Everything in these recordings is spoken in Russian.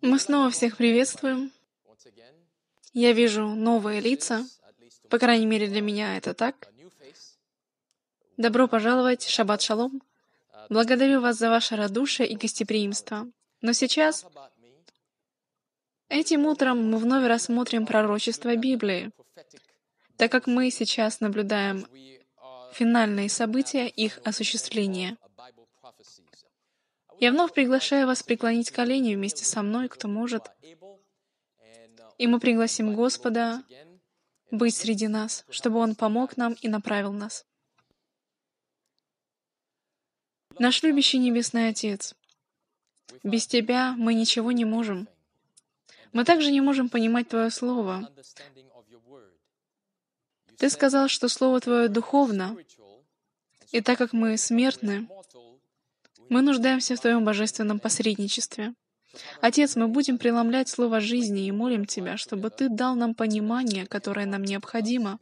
Мы снова всех приветствуем. Я вижу новые лица. По крайней мере, для меня это так. Добро пожаловать, шаббат шалом. Благодарю вас за ваше радушие и гостеприимство. Но сейчас, этим утром мы вновь рассмотрим пророчество Библии, так как мы сейчас наблюдаем финальные события их осуществления. Я вновь приглашаю вас преклонить колени вместе со мной, кто может, и мы пригласим Господа быть среди нас, чтобы Он помог нам и направил нас. Наш любящий Небесный Отец, без Тебя мы ничего не можем. Мы также не можем понимать Твое Слово. Ты сказал, что Слово Твое духовно, и так как мы смертны, мы нуждаемся в Твоем божественном посредничестве. Отец, мы будем преломлять Слово жизни и молим Тебя, чтобы Ты дал нам понимание, которое нам необходимо.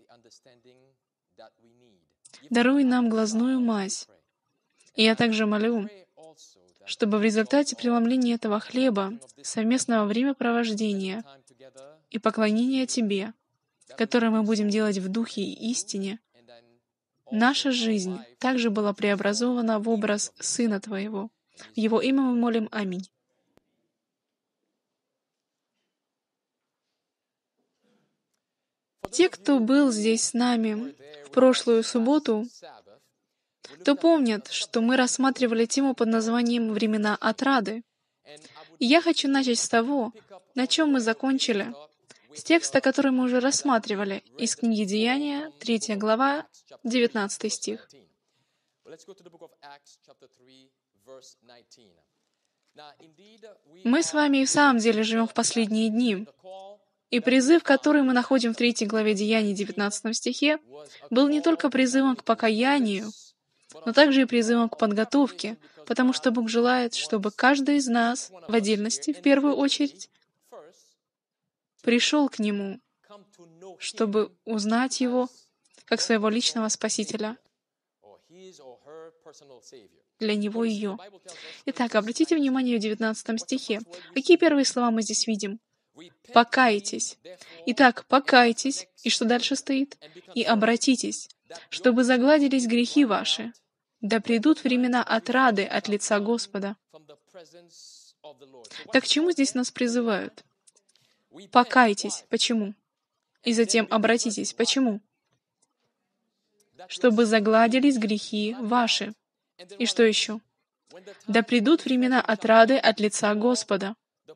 Даруй нам глазную мазь. И я также молю, чтобы в результате преломления этого хлеба, совместного времяпровождения и поклонения Тебе, которое мы будем делать в Духе и истине, наша жизнь также была преобразована в образ Сына Твоего. В Его имя мы молим. Аминь. Те, кто был здесь с нами в прошлую субботу, то помнят, что мы рассматривали тему под названием «Времена отрады». И я хочу начать с того, на чем мы закончили, с текста, который мы уже рассматривали, из книги Деяния, 3 глава, 19 стих. Мы с вами и в самом деле живем в последние дни, и призыв, который мы находим в 3 главе Деяний, 19 стихе, был не только призывом к покаянию, но также и призывом к подготовке, потому что Бог желает, чтобы каждый из нас, в отдельности, в первую очередь, пришел к Нему, чтобы узнать Его как своего личного Спасителя для него и ее. Итак, обратите внимание в 19 стихе. Какие первые слова мы здесь видим? «Покайтесь». Итак, покайтесь. И что дальше стоит? «И обратитесь, чтобы загладились грехи ваши, да придут времена отрады от лица Господа». Так к чему здесь нас призывают? Покайтесь. Почему? И затем обратитесь. Почему? Чтобы загладились грехи ваши. И что еще? Да придут времена отрады от лица Господа.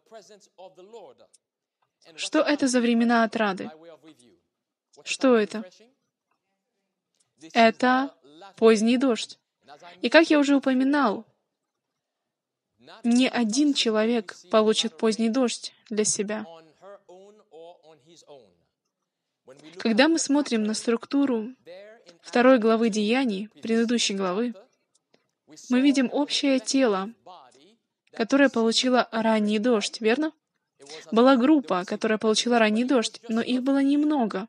Что это за времена отрады? Что это? Это поздний дождь. И как я уже упоминал, не один человек получит поздний дождь для себя. Когда мы смотрим на структуру 2 главы Деяний, предыдущей главы, мы видим общее тело, которое получило ранний дождь, верно? Была группа, которая получила ранний дождь, но их было немного.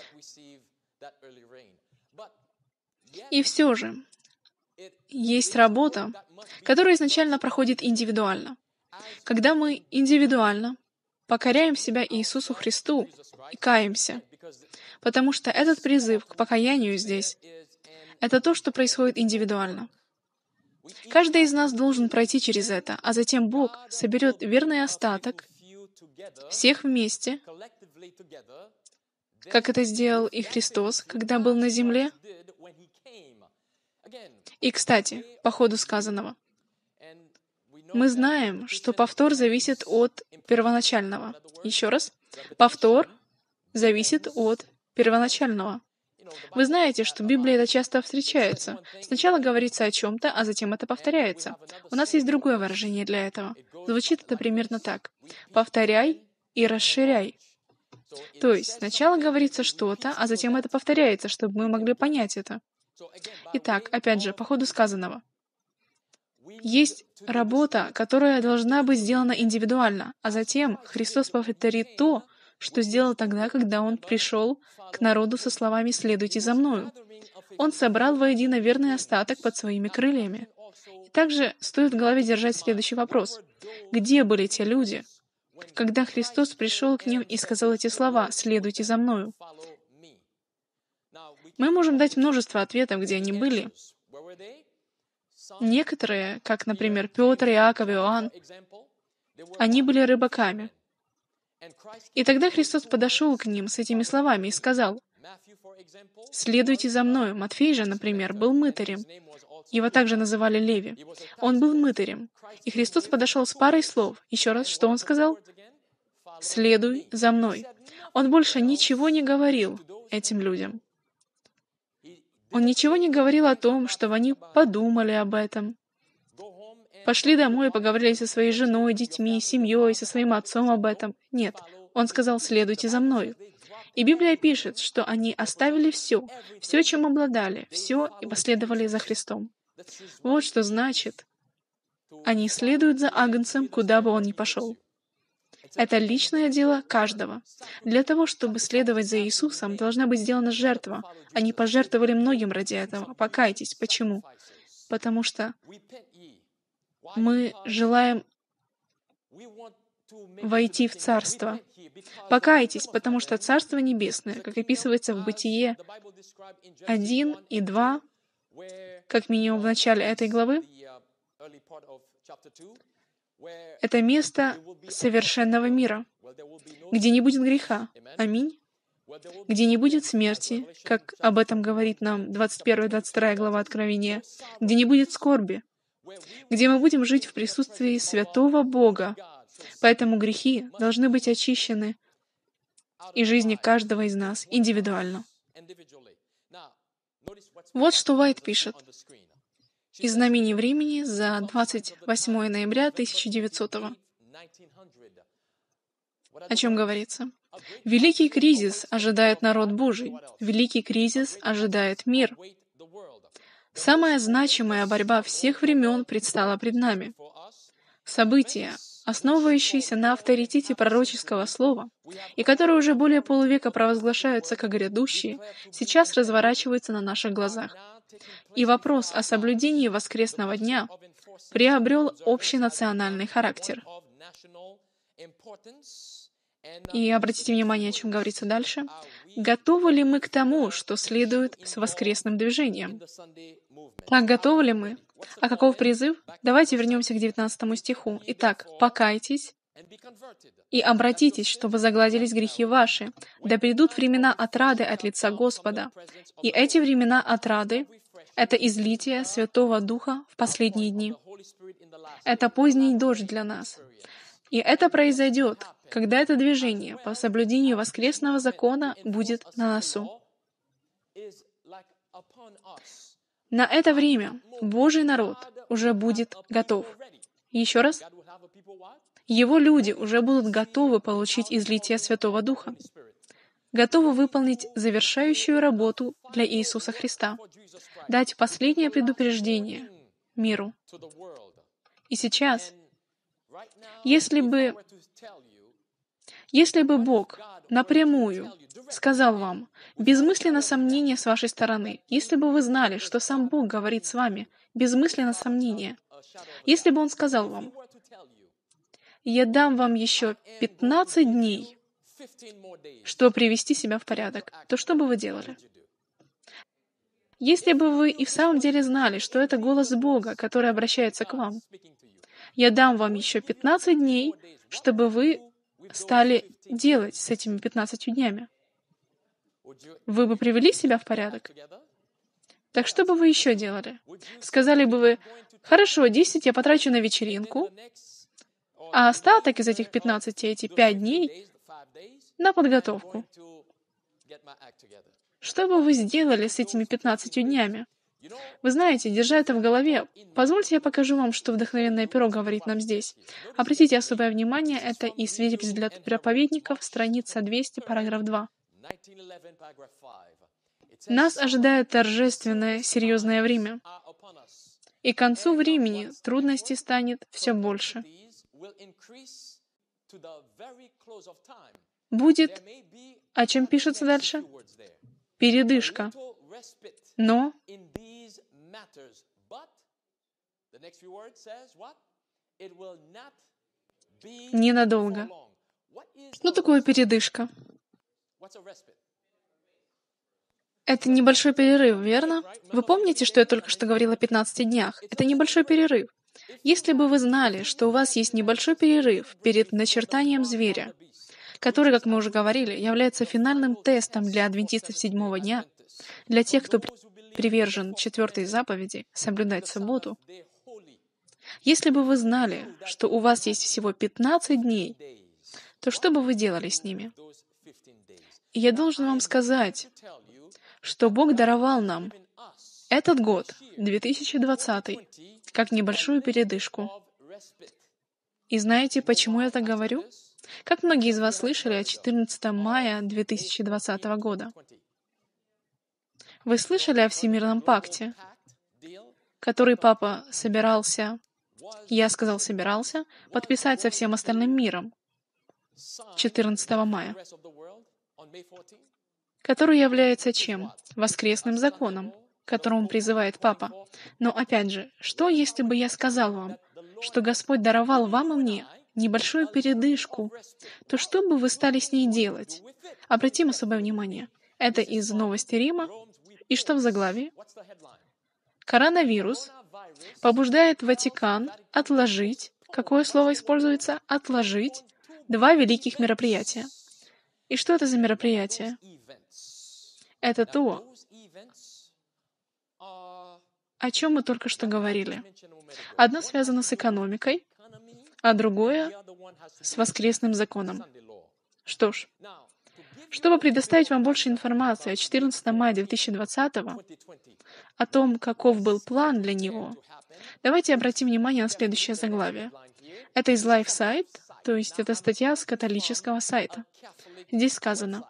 И все же, есть работа, которая изначально проходит индивидуально. Когда мы индивидуально покоряем себя Иисусу Христу и каемся, потому что этот призыв к покаянию здесь — это то, что происходит индивидуально. Каждый из нас должен пройти через это, а затем Бог соберет верный остаток всех вместе, как это сделал и Христос, когда был на земле. И, кстати, по ходу сказанного, мы знаем, что повтор зависит от первоначального. Еще раз. Повтор зависит от первоначального. Вы знаете, что в Библии это часто встречается. Сначала говорится о чем-то, а затем это повторяется. У нас есть другое выражение для этого. Звучит это примерно так. «Повторяй и расширяй». То есть сначала говорится что-то, а затем это повторяется, чтобы мы могли понять это. Итак, опять же, по ходу сказанного. Есть работа, которая должна быть сделана индивидуально, а затем Христос повторит то, что сделал тогда, когда Он пришел к народу со словами «следуйте за Мною». Он собрал воедино верный остаток под своими крыльями. И также стоит в голове держать следующий вопрос. Где были те люди, когда Христос пришел к ним и сказал эти слова «Следуйте за Мною». Мы можем дать множество ответов, где они были. Некоторые, как, например, Петр, Иаков, Иоанн, они были рыбаками. И тогда Христос подошел к ним с этими словами и сказал: «Следуйте за Мною». Матфей же, например, был мытарем. Его также называли Леви. Он был мытарем. И Христос подошел с парой слов. Еще раз, что Он сказал? «Следуй за Мной». Он больше ничего не говорил этим людям. Он ничего не говорил о том, чтобы они подумали об этом. Пошли домой и поговорили со своей женой, детьми, семьей, со своим отцом об этом. Нет. Он сказал: «Следуйте за Мной». И Библия пишет, что они оставили все, чем обладали, все и последовали за Христом. Вот что значит, они следуют за Агнцем, куда бы он ни пошел. Это личное дело каждого. Для того, чтобы следовать за Иисусом, должна быть сделана жертва. Они пожертвовали многим ради этого. Покайтесь. Почему? Потому что мы желаем войти в Царство. Покайтесь, потому что Царство Небесное, как описывается в Бытие 1 и 2, как минимум в начале этой главы, это место совершенного мира, где не будет греха. Аминь. Где не будет смерти, как об этом говорит нам 21-22 глава Откровения, где не будет скорби, где мы будем жить в присутствии святого Бога. Поэтому грехи должны быть очищены из жизни каждого из нас индивидуально. Вот что Уайт пишет из знамений времени за 28 ноября 1900 года. О чем говорится? Великий кризис ожидает народ Божий. Великий кризис ожидает мир. Самая значимая борьба всех времен предстала пред нами. События, основывающиеся на авторитете пророческого слова, и которые уже более полувека провозглашаются как грядущие, сейчас разворачиваются на наших глазах. И вопрос о соблюдении воскресного дня приобрел общенациональный характер. И обратите внимание, о чем говорится дальше. Готовы ли мы к тому, что следует с воскресным движением? Так, готовы ли мы? А каков призыв? Давайте вернемся к 19 стиху. Итак, покайтесь и обратитесь, чтобы загладились грехи ваши, да придут времена отрады от лица Господа. И эти времена отрады — это излитие Святого Духа в последние дни. Это поздний дождь для нас. И это произойдет, когда это движение по соблюдению воскресного закона будет на носу. На это время Божий народ уже будет готов. Еще раз. Его люди уже будут готовы получить излитие Святого Духа, готовы выполнить завершающую работу для Иисуса Христа, дать последнее предупреждение миру. И сейчас, если бы Бог напрямую сказал вам, безмысленно сомнение с вашей стороны, если бы вы знали, что сам Бог говорит с вами, безмысленно сомнение, если бы Он сказал вам: «Я дам вам еще 15 дней, чтобы привести себя в порядок», то что бы вы делали? Если бы вы и в самом деле знали, что это голос Бога, который обращается к вам, «Я дам вам еще 15 дней, чтобы вы стали делать с этими 15 днями», вы бы привели себя в порядок? Так что бы вы еще делали? Сказали бы вы: «Хорошо, 10 я потрачу на вечеринку, а остаток из этих 15, эти 5 дней, на подготовку». Что бы вы сделали с этими 15 днями? Вы знаете, держа это в голове, позвольте я покажу вам, что вдохновенное перо говорит нам здесь. Обратите особое внимание, это и свидетельств для проповедников, страница 200, параграф 2. Нас ожидает торжественное, серьезное время. И к концу времени трудностей станет все больше. Будет, о чем пишется дальше? Передышка. Но Ненадолго. Что такое передышка? Это небольшой перерыв, верно? Вы помните, что я только что говорила о 15 днях? Это небольшой перерыв. Если бы вы знали, что у вас есть небольшой перерыв перед начертанием зверя, который, как мы уже говорили, является финальным тестом для адвентистов седьмого дня, для тех, кто привержен четвертой заповеди соблюдать субботу. Если бы вы знали, что у вас есть всего 15 дней, то что бы вы делали с ними? И я должен вам сказать, что Бог даровал нам этот год, 2020, как небольшую передышку. И знаете, почему я так говорю? Как многие из вас слышали о 14 мая 2020 года? Вы слышали о Всемирном пакте, который папа собирался, подписать со всем остальным миром 14 мая, который является чем? Воскресным законом, к которому призывает папа. Но опять же, что если бы я сказал вам, что Господь даровал вам и мне небольшую передышку, то что бы вы стали с ней делать? Обратим особое внимание. Это из Новости Рима. И что в заглавии? Коронавирус побуждает Ватикан отложить, какое слово используется? Отложить 2 великих мероприятия. И что это за мероприятия? Это то, о чем мы только что говорили. Одно связано с экономикой, а другое — с воскресным законом. Что ж, чтобы предоставить вам больше информации о 14 мая 2020, о том, каков был план для него, давайте обратим внимание на следующее заглавие. Это из LifeSite, то есть это статья с католического сайта. Здесь сказано: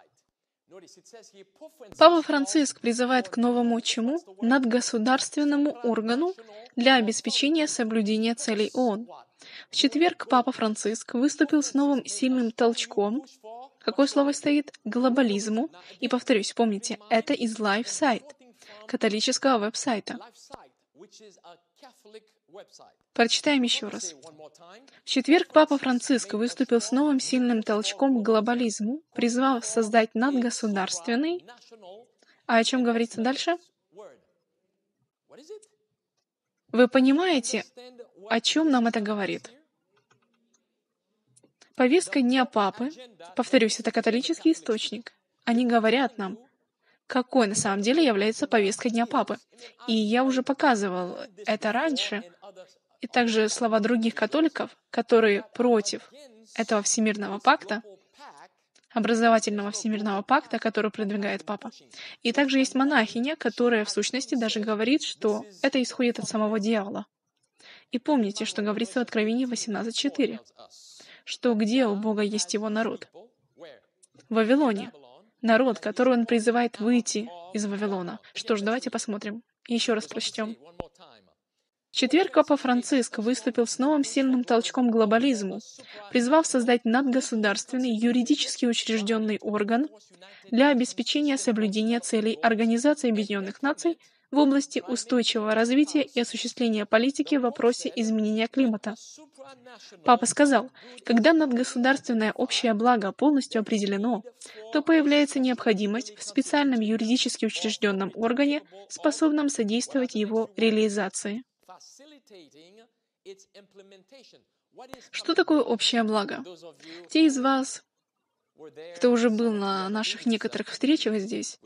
Папа Франциск призывает к новому чему? Надгосударственному органу для обеспечения соблюдения целей ООН. В четверг Папа Франциск выступил с новым сильным толчком. Какое слово стоит? Глобализму. И повторюсь, помните, это из LifeSite, католического веб-сайта. Прочитаем еще раз. В четверг Папа Франциск выступил с новым сильным толчком к глобализму, призвав создать надгосударственный... А о чем говорится дальше? Вы понимаете, о чем нам это говорит? Повестка Дня Папы, повторюсь, это католический источник. Они говорят нам, какой на самом деле является повесткой Дня Папы. И я уже показывал это раньше, и также слова других католиков, которые против этого Всемирного пакта, образовательного Всемирного пакта, который продвигает Папа. И также есть монахиня, которая в сущности даже говорит, что это исходит от самого дьявола. И помните, что говорится в Откровении 18:4, что где у Бога есть Его народ? В Вавилоне. Народ, который Он призывает выйти из Вавилона. Что ж, давайте посмотрим. И еще раз прочтем. В четверг Папа Франциск выступил с новым сильным толчком к глобализму, призвав создать надгосударственный юридически учрежденный орган для обеспечения соблюдения целей Организации Объединенных Наций в области устойчивого развития и осуществления политики в вопросе изменения климата. Папа сказал, когда надгосударственное общее благо полностью определено, то появляется необходимость в специальном юридически учрежденном органе, способном содействовать его реализации. Что такое общее благо? Те из вас, кто уже был на наших некоторых встречах здесь,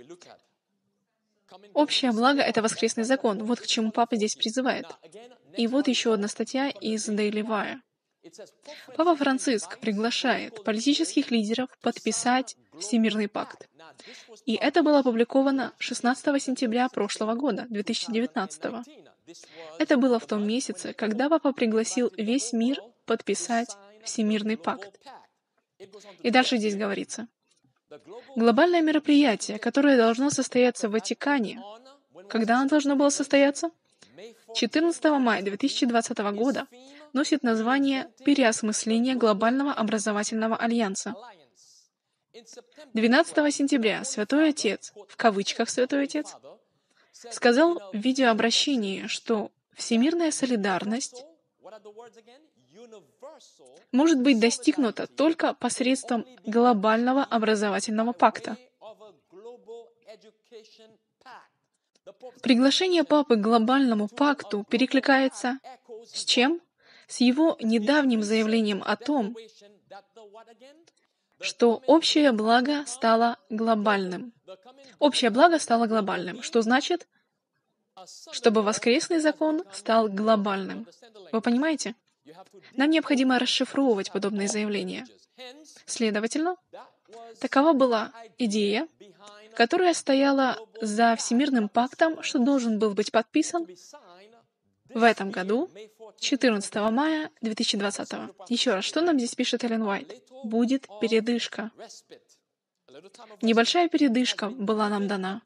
общее благо — это воскресный закон. Вот к чему Папа здесь призывает. И вот еще одна статья из Daily Wire. Папа Франциск приглашает политических лидеров подписать Всемирный пакт. И это было опубликовано 16 сентября прошлого года, 2019. Это было в том месяце, когда Папа пригласил весь мир подписать Всемирный пакт. И дальше здесь говорится. Глобальное мероприятие, которое должно состояться в Ватикане, когда оно должно было состояться? 14 мая 2020 года носит название «Переосмысление глобального образовательного альянса». 12 сентября Святой Отец, в кавычках Святой Отец, сказал в видеообращении, что всемирная солидарность может быть достигнуто только посредством глобального образовательного пакта. Приглашение Папы к глобальному пакту перекликается с чем? С его недавним заявлением о том, что общее благо стало глобальным. Общее благо стало глобальным. Что значит? Чтобы воскресный закон стал глобальным. Вы понимаете? Нам необходимо расшифровывать подобные заявления. Следовательно, такова была идея, которая стояла за Всемирным пактом, что должен был быть подписан в этом году, 14 мая 2020. Еще раз, что нам здесь пишет Эллен Уайт? Будет передышка. Небольшая передышка была нам дана,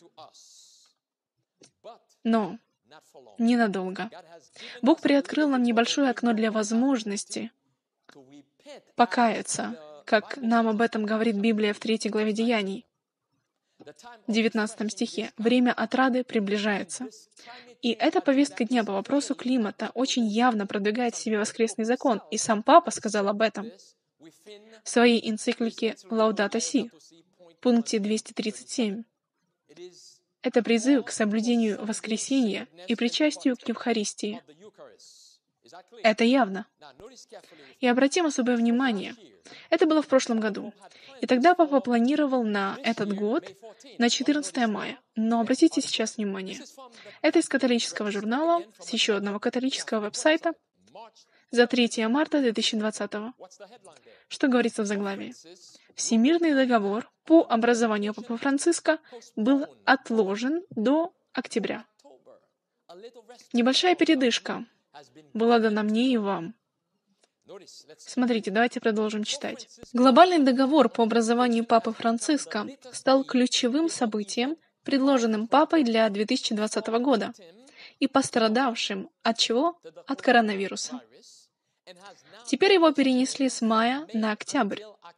но ненадолго. Бог приоткрыл нам небольшое окно для возможности покаяться, как нам об этом говорит Библия в 3 главе Деяний, в 19 стихе. Время отрады приближается. И эта повестка дня по вопросу климата очень явно продвигает в себе воскресный закон, и сам Папа сказал об этом в своей энциклике «Лаудато Си», пункте 237. Это призыв к соблюдению воскресения и причастию к Евхаристии. Это явно. И обратим особое внимание. Это было в прошлом году. И тогда Папа планировал на этот год, на 14 мая. Но обратите сейчас внимание. Это из католического журнала, с еще одного католического веб-сайта, за 3 марта 2020. Что говорится в заглавии? Всемирный договор по образованию Папы Франциска был отложен до октября. Небольшая передышка была дана мне и вам. Смотрите, давайте продолжим читать. Глобальный договор по образованию Папы Франциска стал ключевым событием, предложенным Папой для 2020 года, и пострадавшим от чего? От коронавируса. Теперь его перенесли с мая на октябрь.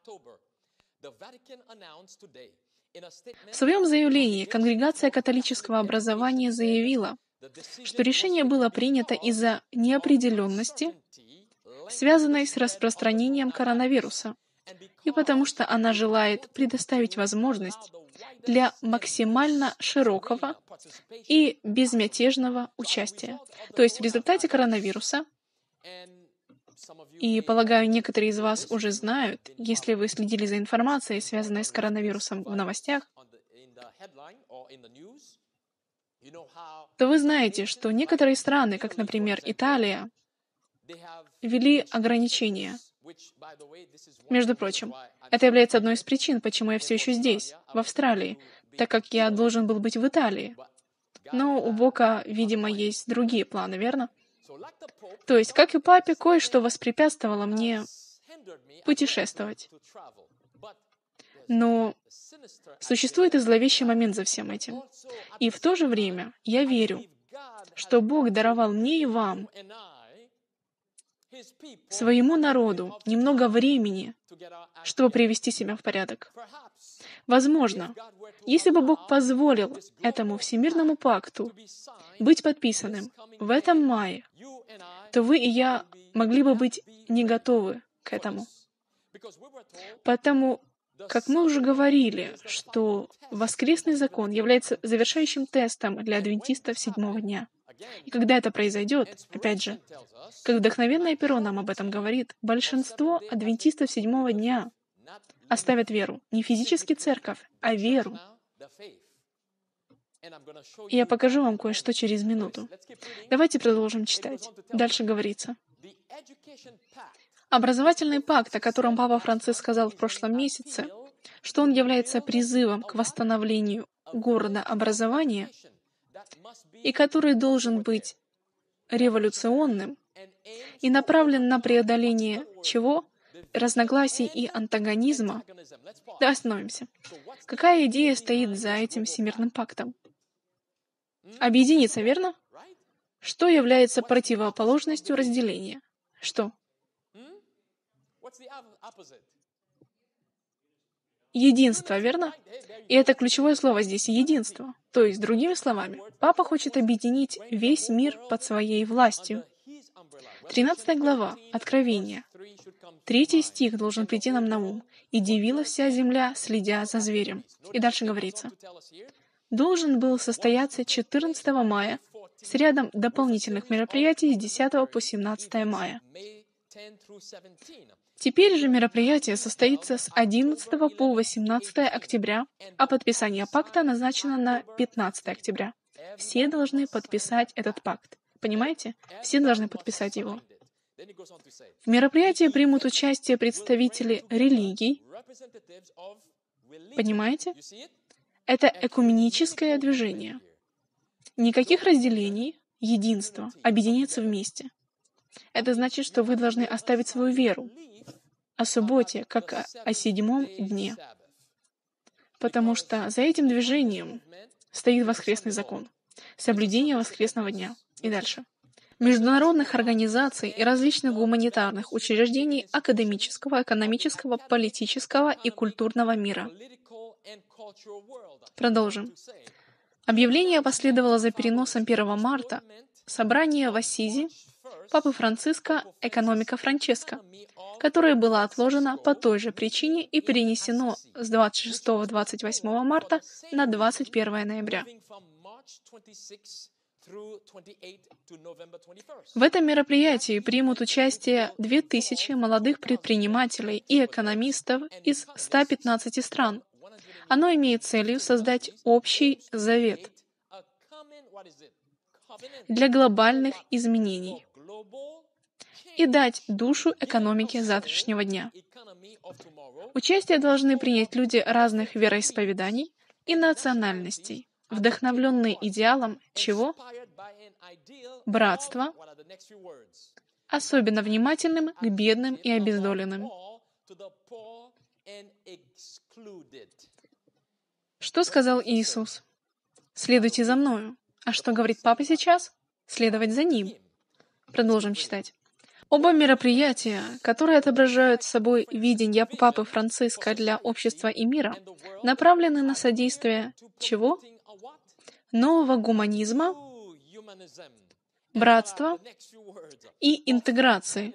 В своем заявлении Конгрегация католического образования заявила, что решение было принято из-за неопределенности, связанной с распространением коронавируса, и потому что она желает предоставить возможность для максимально широкого и безмятежного участия. То есть в результате коронавируса, и, полагаю, некоторые из вас уже знают, если вы следили за информацией, связанной с коронавирусом в новостях, то вы знаете, что некоторые страны, как, например, Италия, ввели ограничения. Между прочим, это является одной из причин, почему я все еще здесь, в Австралии, так как я должен был быть в Италии. Но у Бога, видимо, есть другие планы, верно? То есть, как и Папе, кое-что воспрепятствовало мне путешествовать. Но существует и зловещий момент за всем этим. И в то же время я верю, что Бог даровал мне и вам, своему народу, немного времени, чтобы привести себя в порядок. Возможно, если бы Бог позволил этому Всемирному пакту быть подписанным в этом мае, то вы и я могли бы быть не готовы к этому. Потому, как мы уже говорили, что воскресный закон является завершающим тестом для адвентистов седьмого дня. И когда это произойдет, опять же, как вдохновенное перо нам об этом говорит, большинство адвентистов седьмого дня оставят веру. Не физически церковь, а веру. И я покажу вам кое-что через минуту. Давайте продолжим читать. Дальше говорится. Образовательный пакт, о котором Папа Франциск сказал в прошлом месяце, что он является призывом к восстановлению города образования, и который должен быть революционным и направлен на преодоление чего? Разногласий и антагонизма. Давай остановимся. Какая идея стоит за этим Всемирным пактом? Объединиться, верно? Что является противоположностью разделения? Что? Единство, верно? И это ключевое слово здесь — единство. То есть, другими словами, Папа хочет объединить весь мир под своей властью. 13 глава, Откровение. 3 стих должен прийти нам на ум. «И дивилась вся земля, следя за зверем». И дальше говорится. Должен был состояться 14 мая с рядом дополнительных мероприятий с 10 по 17 мая. Теперь же мероприятие состоится с 11 по 18 октября, а подписание пакта назначено на 15 октября. Все должны подписать этот пакт. Понимаете? Все должны подписать его. В мероприятии примут участие представители религий. Понимаете? Это экуменическое движение. Никаких разделений, единство, объединяться вместе. Это значит, что вы должны оставить свою веру о субботе, как о 7-м дне. Потому что за этим движением стоит воскресный закон, соблюдение воскресного дня. И дальше. Международных организаций и различных гуманитарных учреждений академического, экономического, политического и культурного мира. Продолжим. Объявление последовало за переносом 1 марта собрания в Ассизи Папы Франциска «Экономика Франческо», которое было отложено по той же причине и перенесено с 26-28 марта на 21 ноября. В этом мероприятии примут участие 2000 молодых предпринимателей и экономистов из 115 стран. Оно имеет целью создать общий завет для глобальных изменений и дать душу экономике завтрашнего дня. Участие должны принять люди разных вероисповеданий и национальностей, вдохновленные идеалом чего? Братства, особенно внимательным к бедным и обездоленным. Что сказал Иисус? «Следуйте за Мною». А что говорит Папа сейчас? Следовать за Ним. Продолжим читать. Оба мероприятия, которые отображают собой видение Папы Франциска для общества и мира, направлены на содействие чего? Нового гуманизма, братства и интеграции,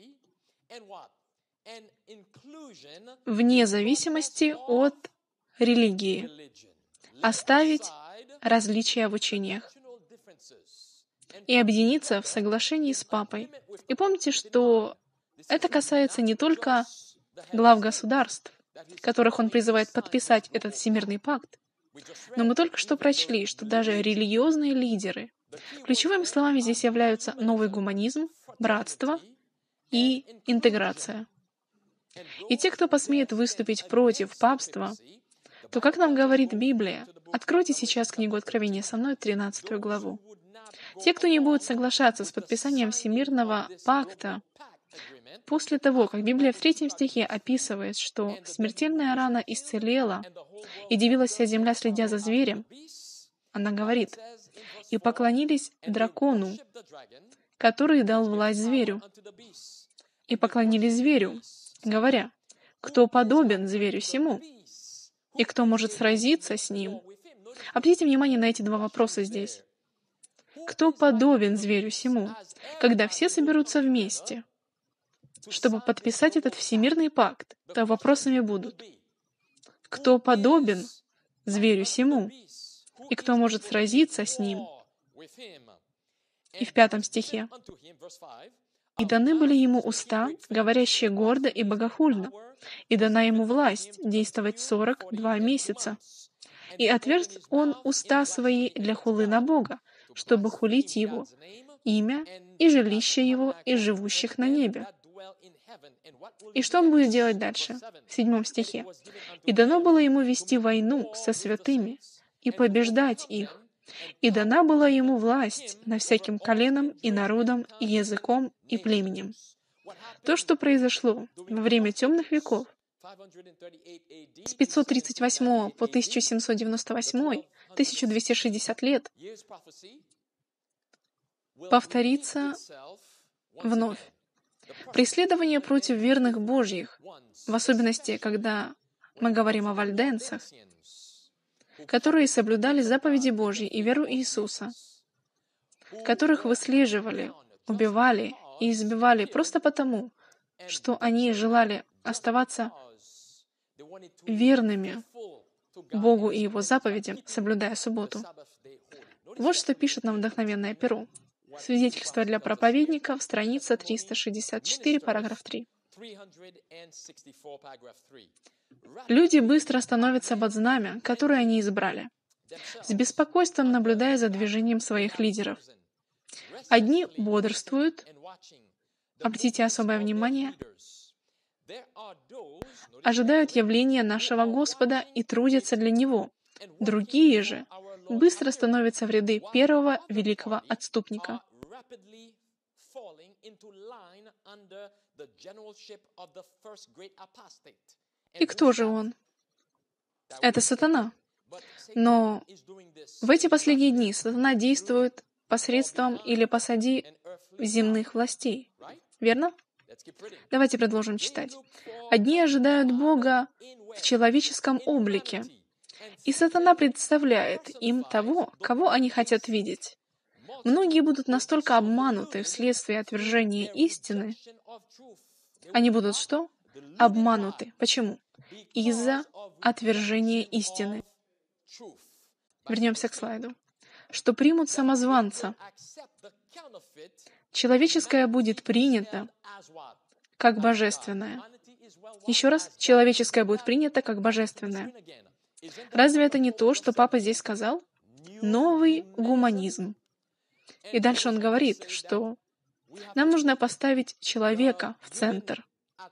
вне зависимости от религии, оставить различия в учениях и объединиться в соглашении с Папой. И помните, что это касается не только глав государств, которых он призывает подписать этот Всемирный пакт, но мы только что прочли, что даже религиозные лидеры, ключевыми словами здесь являются новый гуманизм, братство и интеграция. И те, кто посмеет выступить против папства, то, как нам говорит Библия, откройте сейчас книгу Откровения со мной, 13 главу. Те, кто не будет соглашаться с подписанием Всемирного пакта, после того, как Библия в 3 стихе описывает, что смертельная рана исцелела, и дивилась вся земля, следя за зверем, она говорит, «И поклонились дракону, который дал власть зверю, и поклонились зверю, говоря, кто подобен зверю сему, и кто может сразиться с ним». Обратите внимание на эти 2 вопроса здесь. Кто подобен зверю сему, когда все соберутся вместе, чтобы подписать этот всемирный пакт, то вопросами будут. Кто подобен зверю сему, и кто может сразиться с ним? И в 5 стихе. «И даны были ему уста, говорящие гордо и богохульно, и дана ему власть действовать 42 месяца. И отверз он уста свои для хулы на Бога, чтобы хулить Его, имя и жилище Его и живущих на небе». И что он будет делать дальше? В 7 стихе. «И дано было ему вести войну со святыми и побеждать их. И дана была ему власть над всяким коленом и народом и языком и племенем». То, что произошло во время темных веков, с 538 по 1798, 1260 лет, повторится вновь. Преследование против верных Божьих, в особенности, когда мы говорим о вальденцах, которые соблюдали заповеди Божьи и веру Иисуса, которых выслеживали, убивали и избивали просто потому, что они желали оставаться верными Богу и Его заповедям, соблюдая субботу. Вот что пишет нам вдохновенное перо. Свидетельство для проповедников, страница 364, параграф 3. Люди быстро становятся под знамя, которое они избрали, с беспокойством наблюдая за движением своих лидеров. Одни бодрствуют, обратите особое внимание, ожидают явления нашего Господа и трудятся для Него. Другие же быстро становятся в ряды первого великого отступника. И кто же он? Это сатана. Но в эти последние дни сатана действует посредством или посади земных властей. Верно? Давайте продолжим читать. Одни ожидают Бога в человеческом облике, и сатана представляет им того, кого они хотят видеть. Многие будут настолько обмануты вследствие отвержения истины. Они будут что? Обмануты. Почему? Из-за отвержения истины. Вернемся к слайду. Что примут самозванца. Человеческое будет принято как божественное. Еще раз, человеческое будет принято как божественное. Разве это не то, что папа здесь сказал? Новый гуманизм. И дальше он говорит, что нам нужно поставить человека в центр.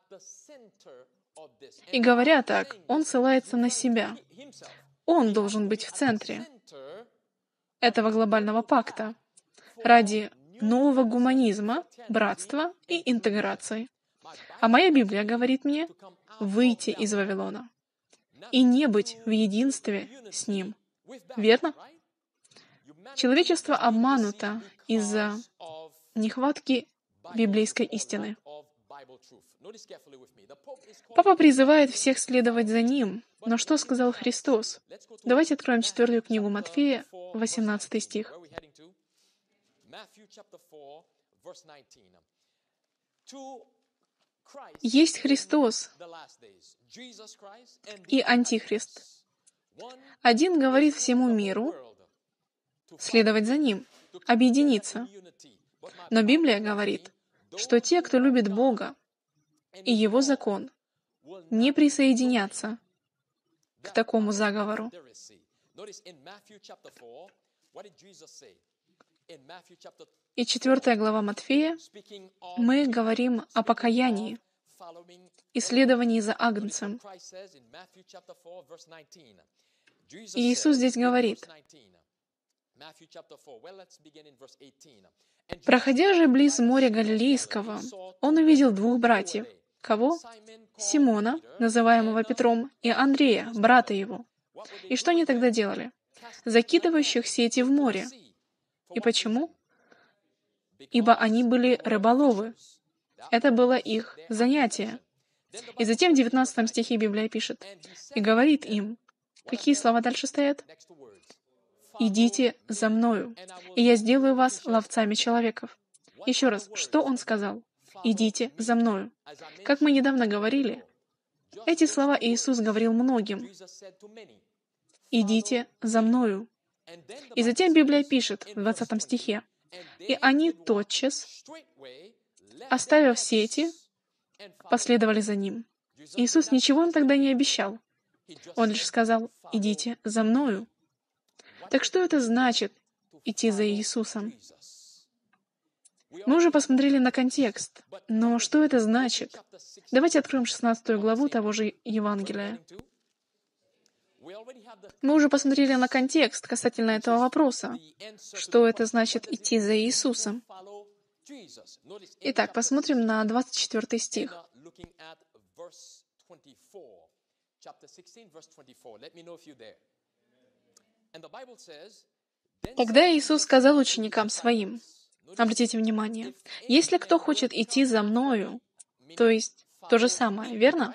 И говоря так, он ссылается на себя. Он должен быть в центре этого глобального пакта ради нового гуманизма, братства и интеграции. А моя Библия говорит мне выйти из Вавилона и не быть в единстве с ним. Верно? Человечество обмануто из-за нехватки библейской истины. Папа призывает всех следовать за ним. Но что сказал Христос? Давайте откроем 4 книгу Матфея, 18 стих. Есть Христос и Антихрист. Один говорит всему миру следовать за ним, объединиться. Но Библия говорит, что те, кто любит Бога и Его закон, не присоединятся к такому заговору. И 4 глава Матфея, мы говорим о покаянии и следовании за Агнцем. И Иисус здесь говорит: «Проходя же близ моря Галилейского, он увидел двух братьев». Кого? Симона, называемого Петром, и Андрея, брата его. И что они тогда делали? Закидывающих сети в море. И почему? Ибо они были рыболовы. Это было их занятие. И затем в 19 стихе Библия пишет: «И говорит им». Какие слова дальше стоят? «Идите за мною, и я сделаю вас ловцами человеков». Еще раз, что он сказал? «Идите за мною». Как мы недавно говорили, эти слова Иисус говорил многим. «Идите за мною». И затем Библия пишет в 20 стихе: «И они тотчас, оставив сети, последовали за ним». Иисус ничего им тогда не обещал. Он лишь сказал: «Идите за мною». Так что это значит идти за Иисусом? Мы уже посмотрели на контекст, но что это значит? Давайте откроем 16 главу того же Евангелия. Мы уже посмотрели на контекст касательно этого вопроса. Что это значит идти за Иисусом? Итак, посмотрим на 24 стих. Тогда Иисус сказал ученикам Своим, обратите внимание, «Если кто хочет идти за Мною», то есть то же самое, верно?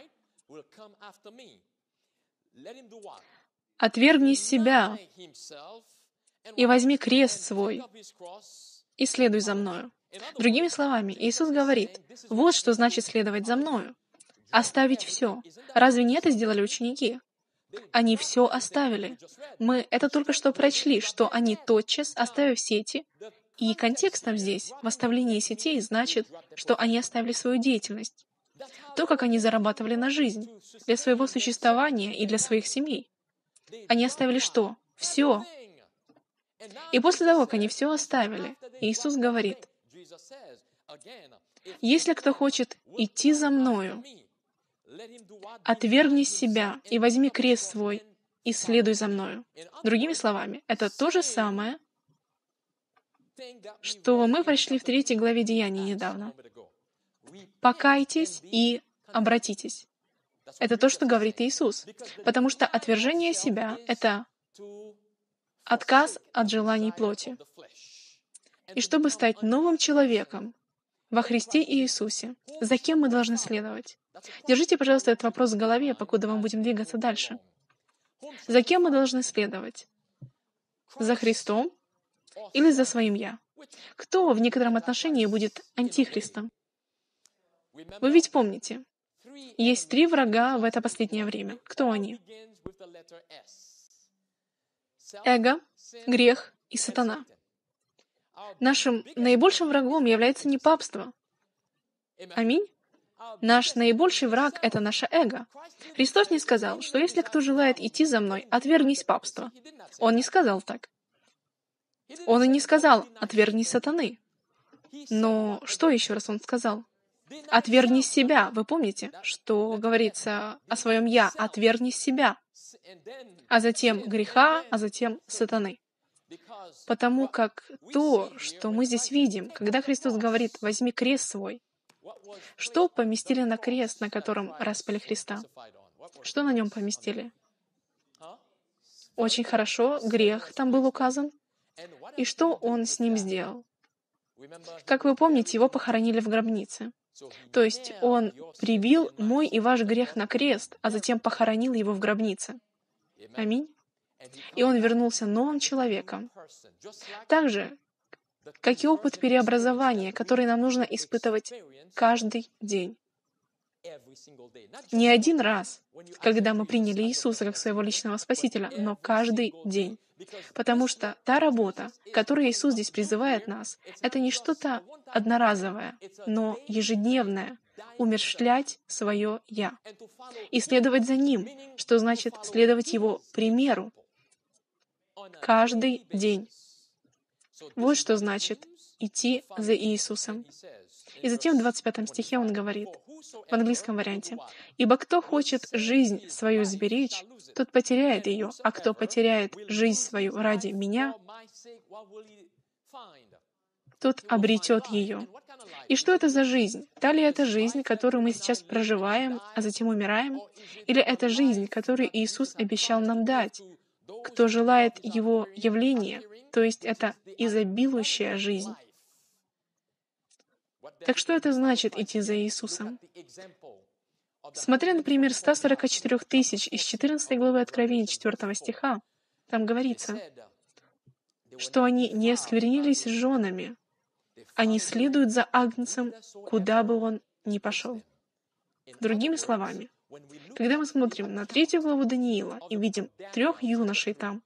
«Отвергни себя и возьми крест свой и следуй за мною». Другими словами, Иисус говорит, вот что значит следовать за мною. Оставить все. Разве не это сделали ученики? Они все оставили. Мы это только что прочли, что они тотчас, оставив сети, и контекстом здесь, в оставлении сетей, значит, что они оставили свою деятельность. То, как они зарабатывали на жизнь, для своего существования и для своих семей. Они оставили что? Все. И после того, как они все оставили, Иисус говорит, «Если кто хочет идти за Мною, отвергни себя и возьми крест свой и следуй за Мною». Другими словами, это то же самое, что мы прочли в 3 главе Деяний недавно. «Покайтесь и обратитесь». Это то, что говорит Иисус. Потому что отвержение себя — это отказ от желаний плоти. И чтобы стать новым человеком во Христе Иисусе, за кем мы должны следовать? Держите, пожалуйста, этот вопрос в голове, покуда мы будем двигаться дальше. За кем мы должны следовать? За Христом или за своим «я»? Кто в некотором отношении будет антихристом? Вы ведь помните, есть 3 врага в это последнее время. Кто они? Эго, грех и сатана. Нашим наибольшим врагом является не папство. Аминь. Наш наибольший враг — это наше эго. Христос не сказал, что если кто желает идти за мной, отвергнись папства. Он не сказал так. Он и не сказал, отвергнись сатаны. Но что еще раз он сказал? Отвергнись себя. Вы помните, что говорится о своем «я»? Отвергнись себя. А затем греха, а затем сатаны. Потому как то, что мы здесь видим, когда Христос говорит «возьми крест свой», что поместили на крест, на котором распяли Христа? Что на нем поместили? Очень хорошо, грех там был указан. И что он с ним сделал? Как вы помните, его похоронили в гробнице. То есть он прибил мой и ваш грех на крест, а затем похоронил его в гробнице. Аминь. И он вернулся новым человеком. Так же, как и опыт переобразования, который нам нужно испытывать каждый день. Не один раз, когда мы приняли Иисуса как своего личного Спасителя, но каждый день. Потому что та работа, которую Иисус здесь призывает нас, это не что-то одноразовое, но ежедневное — умерщвлять свое «я» и следовать за Ним, что значит следовать Его примеру каждый день. Вот что значит идти за Иисусом. И затем в 25 стихе он говорит, в английском варианте, «Ибо кто хочет жизнь свою сберечь, тот потеряет ее, а кто потеряет жизнь свою ради Меня, тот обретет ее». И что это за жизнь? Та ли это жизнь, которую мы сейчас проживаем, а затем умираем? Или это жизнь, которую Иисус обещал нам дать? Кто желает Его явления, то есть это изобилующая жизнь. Так что это значит идти за Иисусом? Смотря, например, 144 тысяч из 14 главы Откровения 4 стиха, там говорится, что они не осквернились с женами, они следуют за Агнцем, куда бы он ни пошел. Другими словами, когда мы смотрим на 3 главу Даниила и видим 3 юношей там,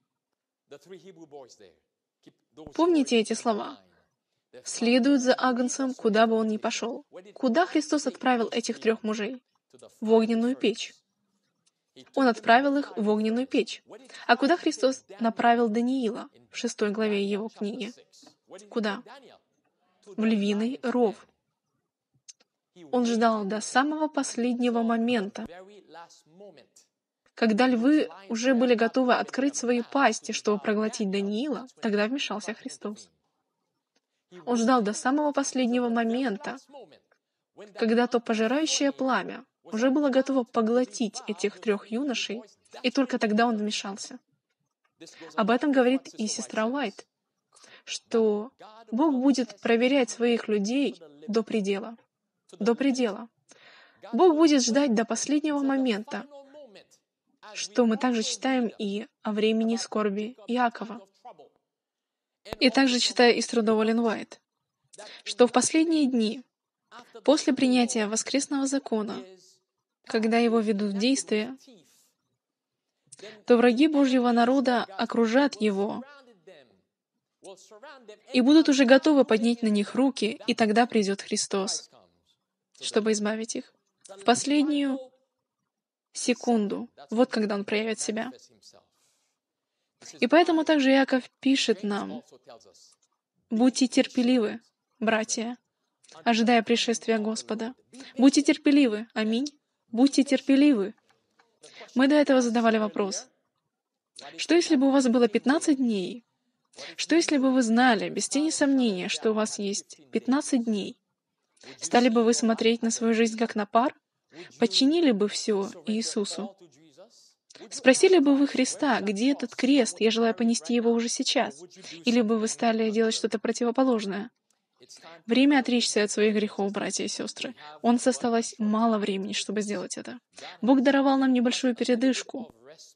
помните эти слова? Следуют за Агнцем, куда бы он ни пошел. Куда Христос отправил этих 3 мужей? В огненную печь. Он отправил их в огненную печь. А куда Христос направил Даниила в 6 главе его книги? Куда? В львиный ров. Он ждал до самого последнего момента, когда львы уже были готовы открыть свои пасти, чтобы проглотить Даниила, тогда вмешался Христос. Он ждал до самого последнего момента, когда то пожирающее пламя уже было готово поглотить этих 3 юношей, и только тогда он вмешался. Об этом говорит и сестра Уайт, что Бог будет проверять своих людей до предела. До предела. Бог будет ждать до последнего момента, что мы также читаем и о времени скорби Иакова. И также читая из трудов Эллен Уайт. что в последние дни, после принятия воскресного закона, когда его ведут в действие, то враги Божьего народа окружат его и будут уже готовы поднять на них руки, и тогда придет Христос, чтобы избавить их. В последнюю секунду, вот когда Он проявит себя. И поэтому также Иаков пишет нам: «Будьте терпеливы, братья, ожидая пришествия Господа». Будьте терпеливы. Аминь. Будьте терпеливы. Мы до этого задавали вопрос: что если бы у вас было 15 дней? Что если бы вы знали, без тени сомнения, что у вас есть 15 дней? Стали бы вы смотреть на свою жизнь как на пар? Подчинили бы все Иисусу? Спросили бы вы Христа, где этот крест, я желаю понести его уже сейчас? Или бы вы стали делать что-то противоположное? Время отречься от своих грехов, братья и сестры. У нас осталось мало времени, чтобы сделать это. Бог даровал нам небольшую передышку.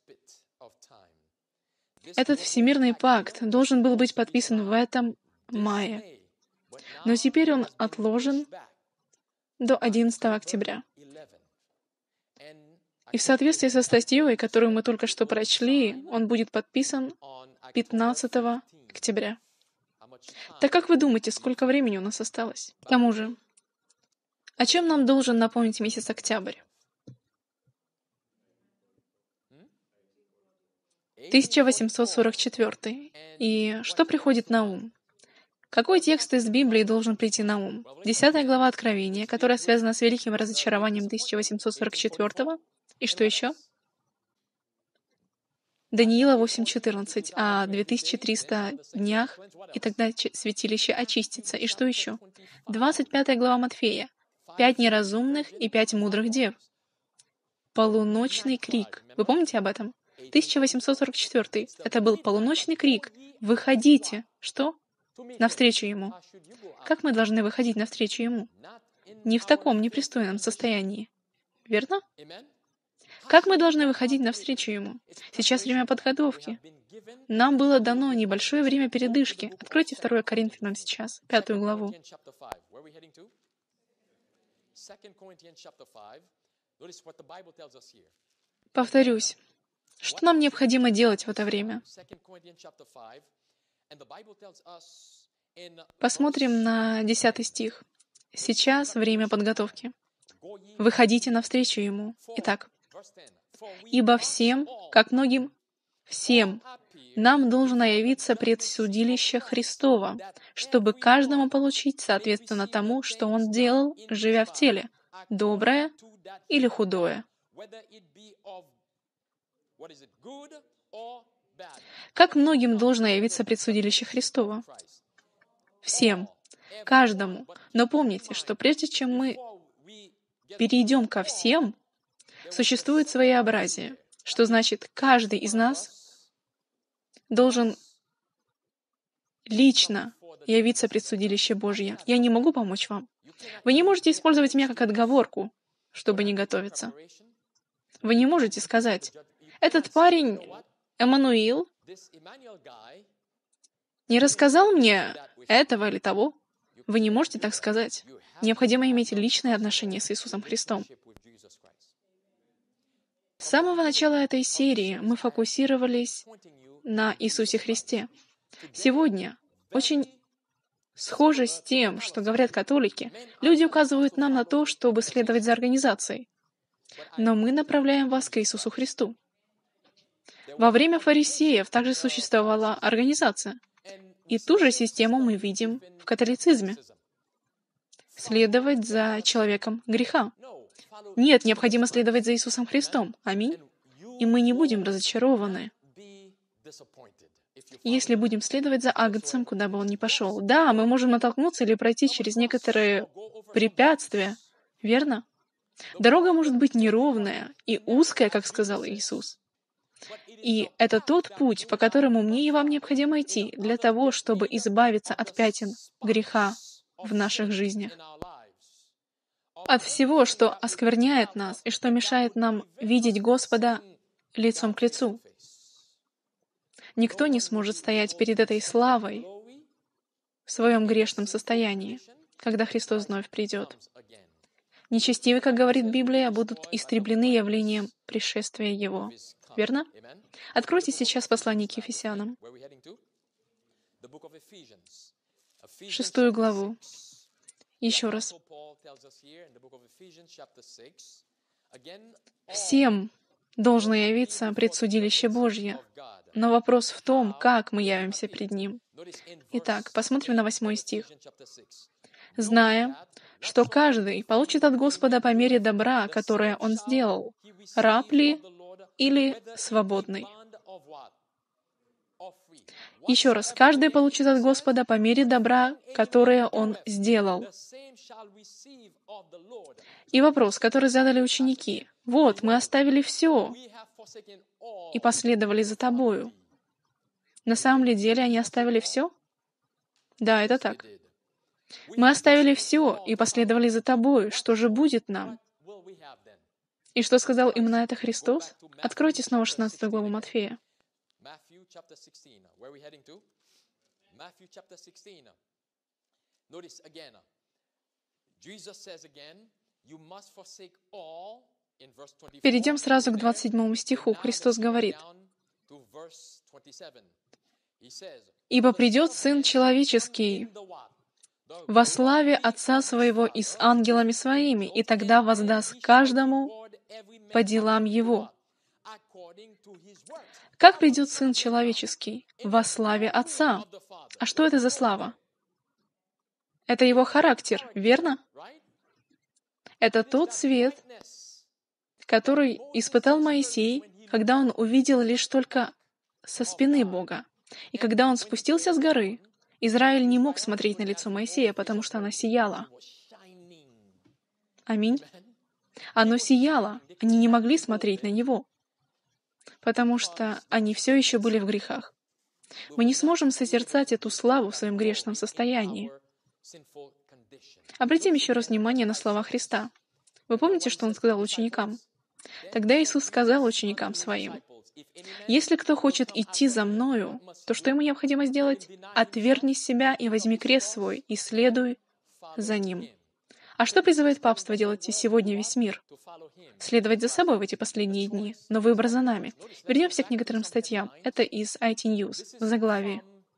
Этот всемирный пакт должен был быть подписан в этом мае. Но теперь он отложен до 11 октября. И в соответствии со статьей, которую мы только что прочли, он будет подписан 15 октября. Так как вы думаете, сколько времени у нас осталось? К тому же, о чем нам должен напомнить месяц октябрь? 1844. И что приходит на ум? Какой текст из Библии должен прийти на ум? 10 глава Откровения, которая связана с великим разочарованием 1844. И что еще? Даниила 8:14, о 2300 днях, и тогда святилище очистится. И что еще? 25 глава Матфея. 5 неразумных и 5 мудрых дев. Полуночный крик. Вы помните об этом? 1844. Это был полуночный крик. Выходите. Что? Навстречу Ему. Как мы должны выходить навстречу Ему? Не в таком непристойном состоянии. Верно? Как мы должны выходить навстречу Ему? Сейчас время подготовки. Нам было дано небольшое время передышки. Откройте 2 Коринфянам сейчас, 5 главу. Повторюсь, что нам необходимо делать в это время? Посмотрим на 10 стих. Сейчас время подготовки. Выходите навстречу Ему. Итак, «Ибо всем, как многим, всем, нам должно явиться предсудилище Христово, чтобы каждому получить соответственно тому, что он делал, живя в теле, доброе или худое». Как многим должно явиться предсудилище Христово? Всем, каждому. Но помните, что прежде чем мы перейдем ко всем, существует своеобразие, что значит, каждый из нас должен лично явиться пред судилище Божье. Я не могу помочь вам. Вы не можете использовать меня как отговорку, чтобы не готовиться. Вы не можете сказать: «Этот парень, Эммануил, не рассказал мне этого или того». Вы не можете так сказать. Необходимо иметь личное отношение с Иисусом Христом. С самого начала этой серии мы фокусировались на Иисусе Христе. Сегодня очень схоже с тем, что говорят католики. Люди указывают нам на то, чтобы следовать за организацией. Но мы направляем вас к Иисусу Христу. Во время фарисеев также существовала организация. И ту же систему мы видим в католицизме. Следовать за человеком греха. Нет, необходимо следовать за Иисусом Христом. Аминь. И мы не будем разочарованы, если будем следовать за Агнцем, куда бы он ни пошел. Да, мы можем натолкнуться или пройти через некоторые препятствия, верно? Дорога может быть неровная и узкая, как сказал Иисус. И это тот путь, по которому мне и вам необходимо идти для того, чтобы избавиться от пятен греха в наших жизнях. От всего, что оскверняет нас и что мешает нам видеть Господа лицом к лицу. Никто не сможет стоять перед этой славой в своем грешном состоянии, когда Христос вновь придет. Нечестивые, как говорит Библия, будут истреблены явлением пришествия Его. Верно? Откройте сейчас послание к Ефесянам, 6 главу. Еще раз. Всем должно явиться предсудилище Божье, но вопрос в том, как мы явимся пред Ним. Итак, посмотрим на 8 стих. «Зная, что каждый получит от Господа по мере добра, которое он сделал, раб ли или свободный». Еще раз, каждый получит от Господа по мере добра, которое он сделал. И вопрос, который задали ученики. Вот, мы оставили все и последовали за тобою. На самом ли деле они оставили все? Да, это так. Мы оставили все и последовали за тобой. Что же будет нам? И что сказал им на это Христос? Откройте снова 16 главу Матфея. Перейдем сразу к 27 стиху. Христос говорит: «Ибо придет Сын Человеческий во славе Отца Своего и с ангелами Своими, и тогда воздаст каждому по делам Его». Как придет Сын Человеческий? Во славе Отца. А что это за слава? Это Его характер, верно? Это тот свет, который испытал Моисей, когда он увидел лишь только со спины Бога. И когда он спустился с горы, Израиль не мог смотреть на лицо Моисея, потому что оно сияло. Аминь. Оно сияло. Они не могли смотреть на него, потому что они все еще были в грехах. Мы не сможем созерцать эту славу в своем грешном состоянии. Обратим еще раз внимание на слова Христа. Вы помните, что Он сказал ученикам? Тогда Иисус сказал ученикам Своим: «Если кто хочет идти за Мною, то что ему необходимо сделать? Отвергни себя и возьми крест свой, и следуй за Ним». А что призывает папство делать и сегодня весь мир? Следовать за собой в эти последние дни, но выбор за нами. Вернемся к некоторым статьям. Это из IT News, в заглавии.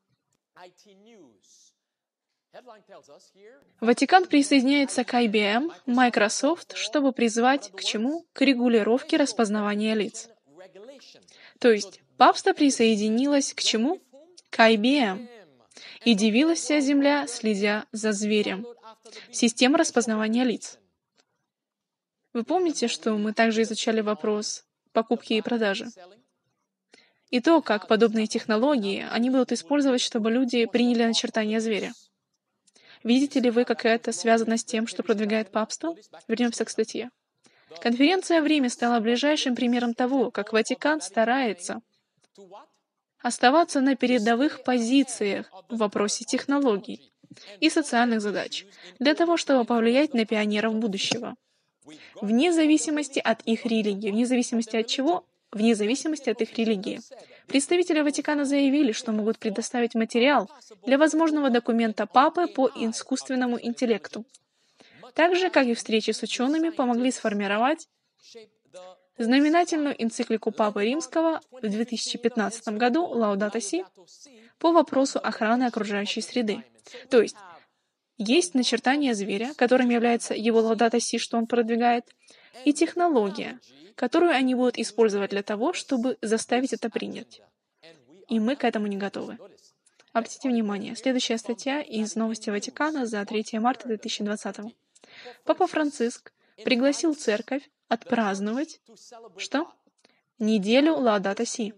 Ватикан присоединяется к IBM, Microsoft, чтобы призвать к чему? К регулировке распознавания лиц. То есть, папство присоединилось к чему? К IBM. И дивилась вся земля, следя за зверем. Система распознавания лиц. Вы помните, что мы также изучали вопрос покупки и продажи? И то, как подобные технологии они будут использовать, чтобы люди приняли начертание зверя. Видите ли вы, как это связано с тем, что продвигает папство? Вернемся к статье. Конференция в Риме стала ближайшим примером того, как Ватикан старается оставаться на передовых позициях в вопросе технологий и социальных задач, для того, чтобы повлиять на пионеров будущего. Вне зависимости от их религии. Вне зависимости от чего? Вне зависимости от их религии. Представители Ватикана заявили, что могут предоставить материал для возможного документа Папы по искусственному интеллекту. Так же, как и встречи с учеными помогли сформировать знаменательную энциклику Папы Римского в 2015 году «Лаудато Си» по вопросу охраны окружающей среды. То есть начертание зверя, которым является его «Лаудато Си», что он продвигает, и технология, которую они будут использовать для того, чтобы заставить это принять. И мы к этому не готовы. Обратите внимание, следующая статья из «Новости Ватикана» за 3 марта 2020. Папа Франциск пригласил церковь отпраздновать, что? Неделю Лаудато Си.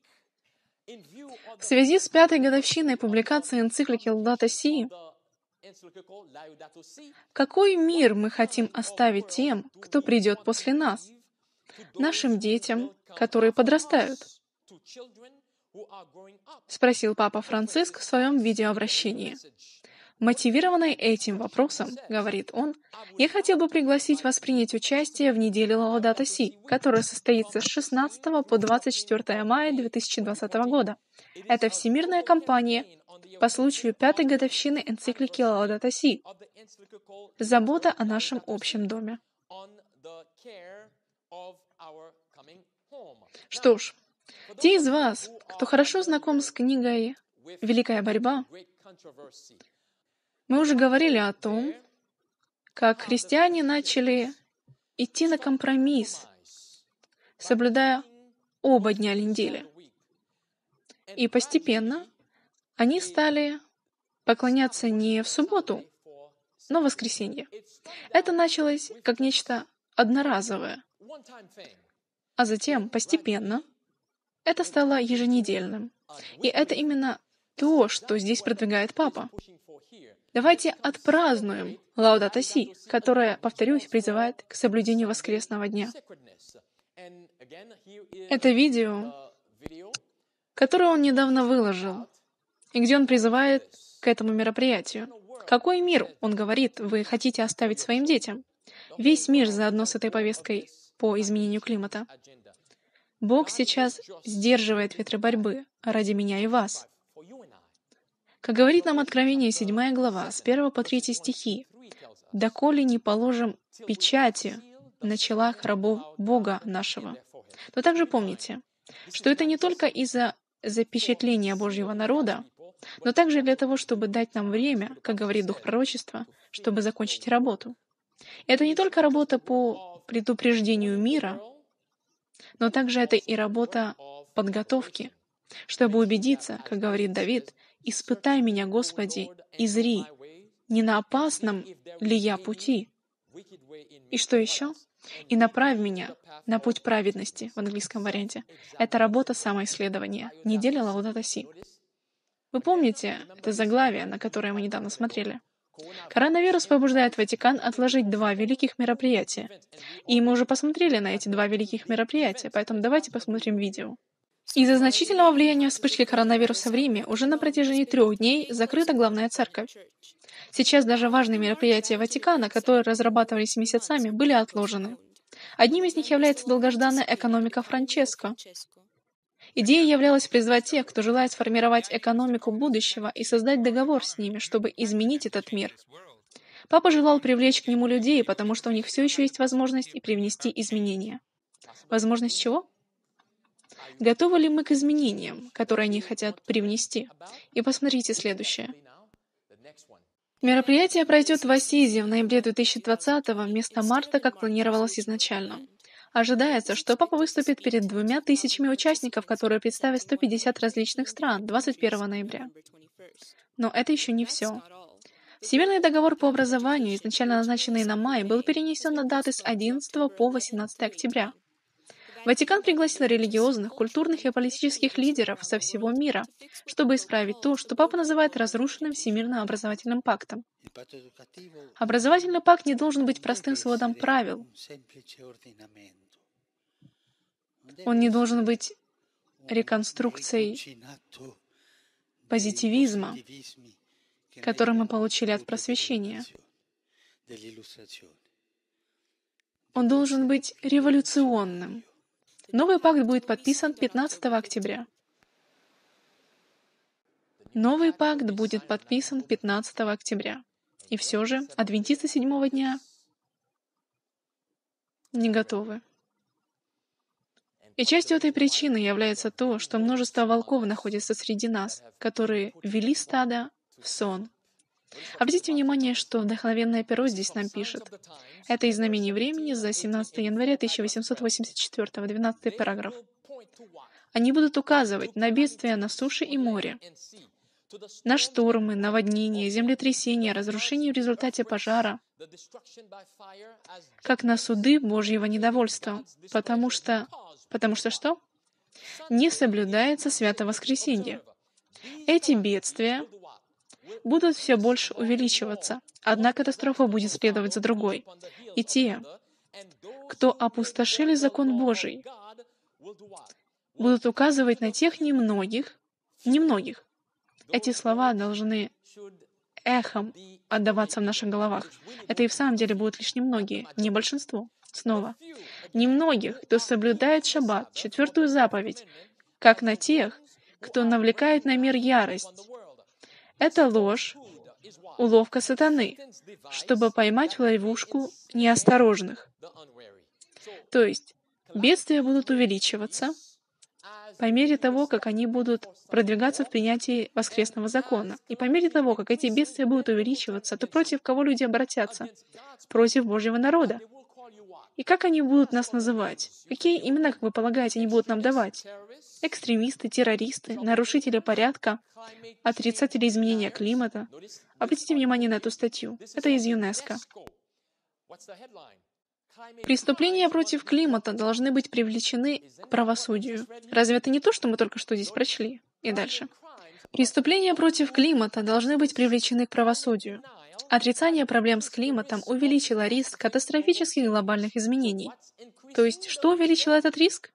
В связи с 5-й годовщиной публикации энциклики Лаудато Си, какой мир мы хотим оставить тем, кто придет после нас? Нашим детям, которые подрастают? Спросил Папа Франциск в своем видеообращении. Мотивированный этим вопросом, говорит он, я хотел бы пригласить вас принять участие в неделе Лаудато Си, которая состоится с 16 по 24 мая 2020 года. Это всемирная кампания, по случаю 5-й годовщины энциклики Лаудато Си. Забота о нашем общем доме. Что ж, те из вас, кто хорошо знаком с книгой «Великая борьба», мы уже говорили о том, как христиане начали идти на компромисс, соблюдая оба дня недели. И постепенно они стали поклоняться не в субботу, но в воскресенье. Это началось как нечто одноразовое, а затем постепенно это стало еженедельным. И это именно то, что здесь продвигает Папа. Давайте отпразднуем Лаудато Си, которая, повторюсь, призывает к соблюдению воскресного дня. Это видео, которое он недавно выложил, и где он призывает к этому мероприятию. Какой мир, он говорит, вы хотите оставить своим детям? Весь мир заодно с этой повесткой по изменению климата. Бог сейчас сдерживает ветры борьбы ради меня и вас. Как говорит нам Откровение 7 глава, с 1 по 3 стихи, «Доколе не положим печати на челах рабов Бога нашего». Но также помните, что это не только из-за запечатления Божьего народа, но также для того, чтобы дать нам время, как говорит Дух Пророчества, чтобы закончить работу. Это не только работа по предупреждению мира, но также это и работа подготовки, чтобы убедиться, как говорит Давид, «Испытай меня, Господи, и зри, не на опасном ли я пути?» И что еще? «И направь меня на путь праведности» в английском варианте. Это работа самоисследования, неделя Лаудато Си. Вы помните это заглавие, на которое мы недавно смотрели? Коронавирус побуждает Ватикан отложить 2 великих мероприятия. И мы уже посмотрели на эти 2 великих мероприятия, поэтому давайте посмотрим видео. Из-за значительного влияния вспышки коронавируса в Риме уже на протяжении 3 дней закрыта главная церковь. Сейчас даже важные мероприятия Ватикана, которые разрабатывались месяцами, были отложены. Одним из них является долгожданная экономика Франческо. Идея являлась призвать тех, кто желает сформировать экономику будущего и создать договор с ними, чтобы изменить этот мир. Папа желал привлечь к нему людей, потому что у них все еще есть возможность и привнести изменения. Возможность чего? Готовы ли мы к изменениям, которые они хотят привнести? И посмотрите следующее. Мероприятие пройдет в Ассизе в ноябре 2020-го вместо марта, как планировалось изначально. Ожидается, что Папа выступит перед 2000 участников, которые представят 150 различных стран 21 ноября. Но это еще не все. Всемирный договор по образованию, изначально назначенный на май, был перенесен на даты с 11 по 18 октября. Ватикан пригласил религиозных, культурных и политических лидеров со всего мира, чтобы исправить то, что Папа называет разрушенным Всемирным образовательным пактом. Образовательный пакт не должен быть простым сводом правил. Он не должен быть реконструкцией позитивизма, который мы получили от просвещения. Он должен быть революционным. Новый пакт будет подписан 15 октября. Новый пакт будет подписан 15 октября. И все же адвентисты 7-го дня не готовы. И частью этой причины является то, что множество волков находится среди нас, которые вели стадо в сон. Обратите внимание, что вдохновенное перо здесь нам пишет. Это из знамений времени за 17 января 1884, 12 параграф. Они будут указывать на бедствия на суше и море, на штормы, наводнения, землетрясения, разрушения в результате пожара, как на суды Божьего недовольства, потому что что? Не соблюдается святое воскресенье. Эти бедствия будут все больше увеличиваться. Одна катастрофа будет следовать за другой. И те, кто опустошили закон Божий, будут указывать на тех немногих. Эти слова должны эхом отдаваться в наших головах. Это и в самом деле будут лишь немногие, не большинство. Снова. Немногих, кто соблюдает шаббат, 4-ю заповедь, как на тех, кто навлекает на мир ярость. Это ложь, уловка сатаны, чтобы поймать в ловушку неосторожных. То есть бедствия будут увеличиваться по мере того, как они будут продвигаться в принятии воскресного закона. И по мере того, как эти бедствия будут увеличиваться, то против кого люди обратятся? Против Божьего народа. И как они будут нас называть? Какие имена, как вы полагаете, они будут нам давать? Экстремисты, террористы, нарушители порядка, отрицатели изменения климата. Обратите внимание на эту статью. Это из ЮНЕСКО. Преступления против климата должны быть привлечены к правосудию. Разве это не то, что мы только что здесь прочли? И дальше. Преступления против климата должны быть привлечены к правосудию. Отрицание проблем с климатом увеличило риск катастрофических глобальных изменений. То есть, что увеличило этот риск?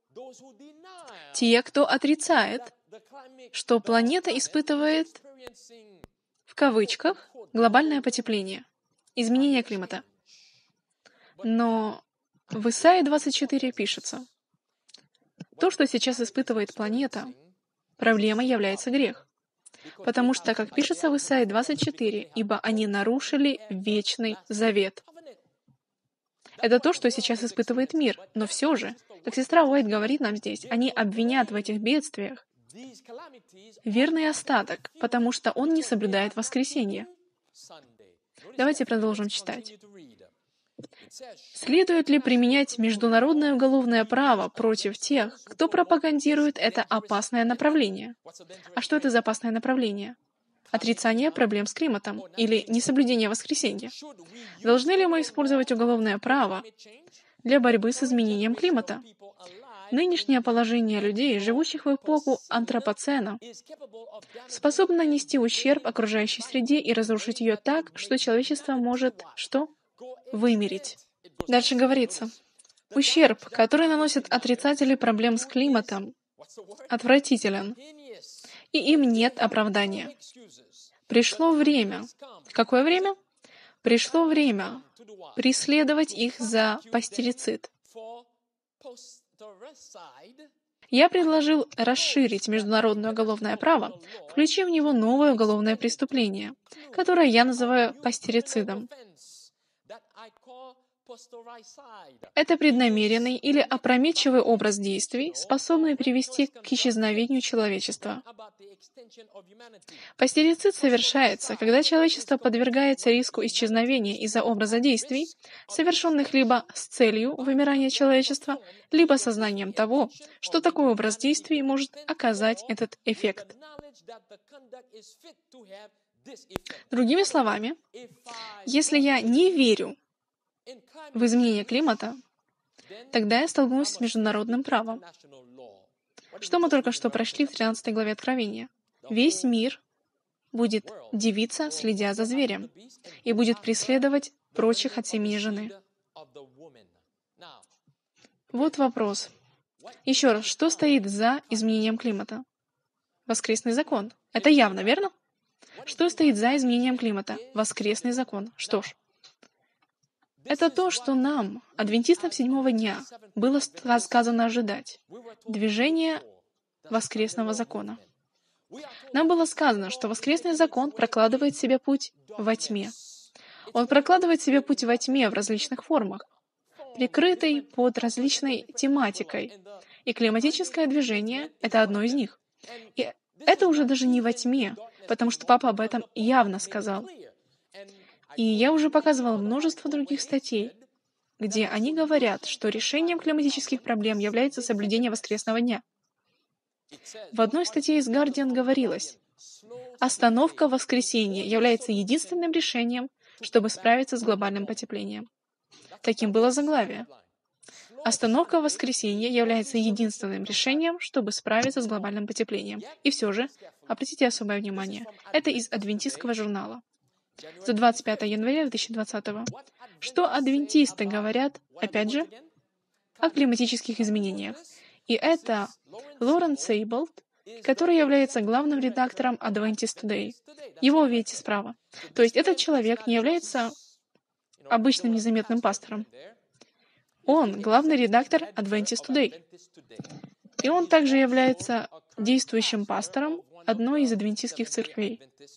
Те, кто отрицает, что планета испытывает, в кавычках, глобальное потепление, изменение климата. Но в Исаии 24 пишется: то, что сейчас испытывает планета, проблемой является грех. Потому что, как пишется в Исаии 24, ибо они нарушили вечный завет. Это то, что сейчас испытывает мир. Но все же, как сестра Уайт говорит нам здесь, они обвинят в этих бедствиях верный остаток, потому что он не соблюдает воскресенье. Давайте продолжим читать. Следует ли применять международное уголовное право против тех, кто пропагандирует это опасное направление? А что это за опасное направление? Отрицание проблем с климатом или несоблюдение воскресенья? Должны ли мы использовать уголовное право для борьбы с изменением климата? Нынешнее положение людей, живущих в эпоху антропоцена, способно нанести ущерб окружающей среде и разрушить ее так, что человечество может, что? Вымереть. Дальше говорится: ущерб, который наносят отрицатели проблем с климатом, отвратителен, и им нет оправдания. Пришло время. Какое время? Пришло время преследовать их за пастерицид. Я предложил расширить международное уголовное право, включив в него новое уголовное преступление, которое я называю пастерицидом. Это преднамеренный или опрометчивый образ действий, способный привести к исчезновению человечества. Пастерицид совершается, когда человечество подвергается риску исчезновения из-за образа действий, совершенных либо с целью вымирания человечества, либо сознанием того, что такой образ действий может оказать этот эффект. Другими словами, если я не верю в изменение климата, тогда я столкнусь с международным правом. Что мы только что прошли в 13 главе Откровения? Весь мир будет дивиться, следя за зверем, и будет преследовать прочих от семени жены. Вот вопрос. Еще раз, что стоит за изменением климата? Воскресный закон. Это явно, верно? Что стоит за изменением климата? Воскресный закон. Что ж, это то, что нам, адвентистам седьмого дня, было сказано ожидать. Движение воскресного закона. Нам было сказано, что воскресный закон прокладывает себе путь во тьме. Он прокладывает себе путь во тьме в различных формах, прикрытый под различной тематикой. И климатическое движение — это одно из них. И это уже даже не во тьме, потому что Папа об этом явно сказал. И я уже показывал множество других статей, где они говорят, что решением климатических проблем является соблюдение воскресного дня. В одной статье из Guardian говорилось: остановка воскресенья является единственным решением, чтобы справиться с глобальным потеплением. Таким было заглавие. Остановка воскресенья является единственным решением, чтобы справиться с глобальным потеплением. И все же, обратите особое внимание, это из адвентистского журнала. За 25 января 2020. Что адвентисты говорят, опять же, о климатических изменениях. И это Лорен Сейболт, который является главным редактором Adventist Today. Его видите справа. То есть этот человек не является обычным незаметным пастором. Он главный редактор Adventist Today. И он также является действующим пастором одной из адвентистских церквей.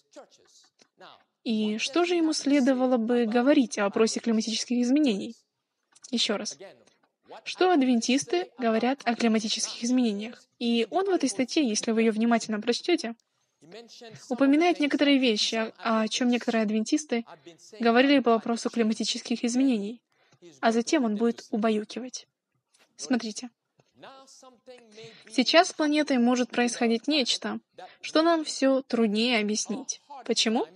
И что же ему следовало бы говорить о вопросе климатических изменений? Еще раз. Что адвентисты говорят о климатических изменениях? И он в этой статье, если вы ее внимательно прочтете, упоминает некоторые вещи, о чем некоторые адвентисты говорили по вопросу климатических изменений, а затем он будет убаюкивать. Смотрите. Сейчас с планетой может происходить нечто, что нам все труднее объяснить. Почему?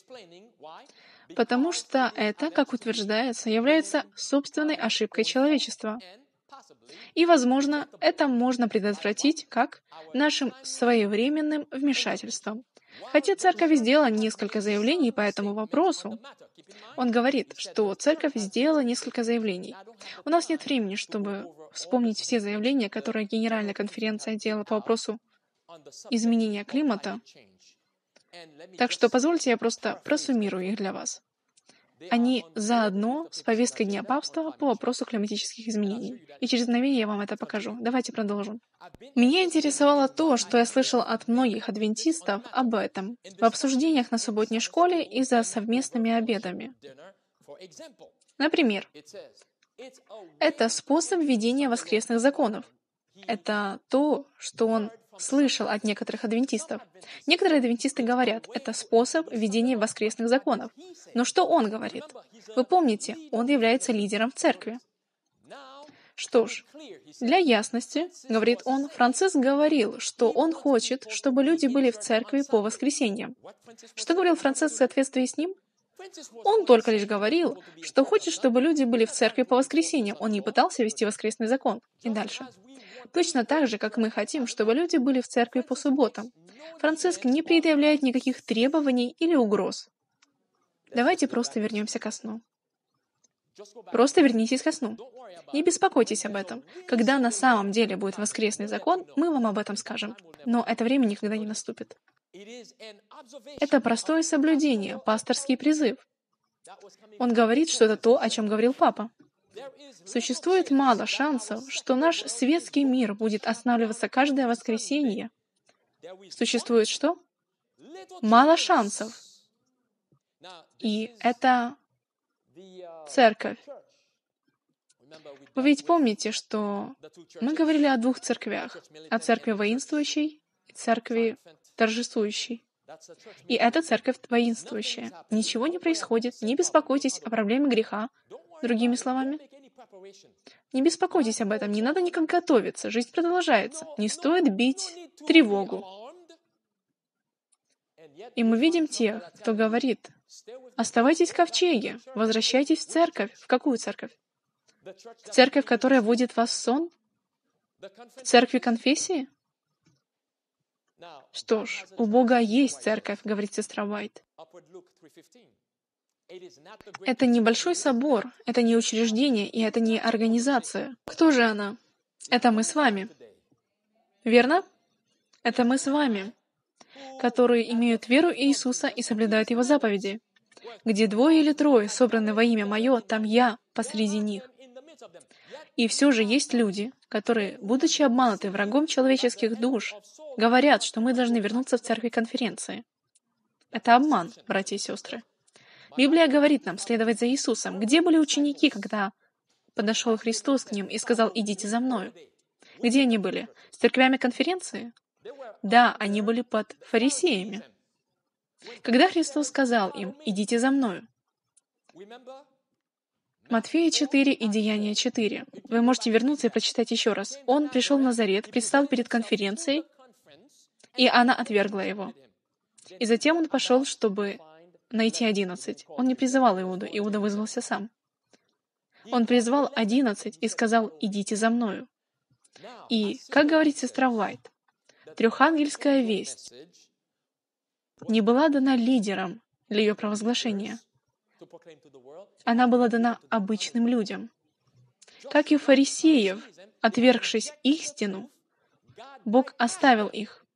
Потому что это, как утверждается, является собственной ошибкой человечества. И, возможно, это можно предотвратить как нашим своевременным вмешательством. Хотя Церковь сделала несколько заявлений по этому вопросу. Он говорит, что Церковь сделала несколько заявлений. У нас нет времени, чтобы вспомнить все заявления, которые Генеральная конференция делала по вопросу изменения климата. Так что позвольте я просто просуммирую их для вас. Они заодно с повесткой Дня Папства по вопросу климатических изменений. И через мгновение я вам это покажу. Давайте продолжим. Меня интересовало то, что я слышал от многих адвентистов об этом в обсуждениях на субботней школе и за совместными обедами. Например, это способ ведения воскресных законов. Это то, что он слышал от некоторых адвентистов. Некоторые адвентисты говорят, это способ ведения воскресных законов. Но что он говорит? Вы помните, он является лидером в церкви. Что ж, для ясности, говорит он, Франциск говорил, что он хочет, чтобы люди были в церкви по воскресеньям. Что говорил Франциск в соответствии с ним? Он только лишь говорил, что хочет, чтобы люди были в церкви по воскресеньям. Он не пытался вести воскресный закон. И дальше. Точно так же, как мы хотим, чтобы люди были в церкви по субботам. Франциск не предъявляет никаких требований или угроз. Давайте просто вернемся ко сну. Просто вернитесь ко сну. Не беспокойтесь об этом. Когда на самом деле будет воскресный закон, мы вам об этом скажем. Но это время никогда не наступит. Это простое соблюдение, пасторский призыв. Он говорит, что это то, о чем говорил Папа. Существует мало шансов, что наш светский мир будет останавливаться каждое воскресенье. Существует что? Мало шансов. И это церковь. Вы ведь помните, что мы говорили о двух церквях, о церкви воинствующей и церкви торжествующей. И это церковь воинствующая. Ничего не происходит, не беспокойтесь о проблеме греха. Другими словами, не беспокойтесь об этом, не надо никак готовиться, жизнь продолжается. Не стоит бить тревогу. И мы видим тех, кто говорит, оставайтесь в ковчеге, возвращайтесь в церковь. В какую церковь? В церковь, которая вводит вас в сон? В церкви конфессии? Что ж, у Бога есть церковь, говорит сестра Уайт. Это не большой собор, это не учреждение и это не организация. Кто же она? Это мы с вами. Верно? Это мы с вами, которые имеют веру Иисуса и соблюдают Его заповеди. Где двое или трое собраны во имя Мое, там Я посреди них. И все же есть люди, которые, будучи обмануты врагом человеческих душ, говорят, что мы должны вернуться в церкви конференции. Это обман, братья и сестры. Библия говорит нам следовать за Иисусом. Где были ученики, когда подошел Христос к ним и сказал: «Идите за Мною»? Где они были? С церквями конференции? Да, они были под фарисеями. Когда Христос сказал им: «Идите за Мною», Матфея 4 и Деяния 4. Вы можете вернуться и прочитать еще раз. Он пришел в Назарет, предстал перед конференцией, и она отвергла его. И затем он пошел, чтобы найти 11. Он не призывал Иуду, Иуда вызвался сам. Он призвал 11 и сказал: «Идите за Мною». И, как говорит сестра Уайт, трехангельская весть не была дана лидерам для ее провозглашения. Она была дана обычным людям. Как и фарисеев, отвергшись истину, Бог оставил их.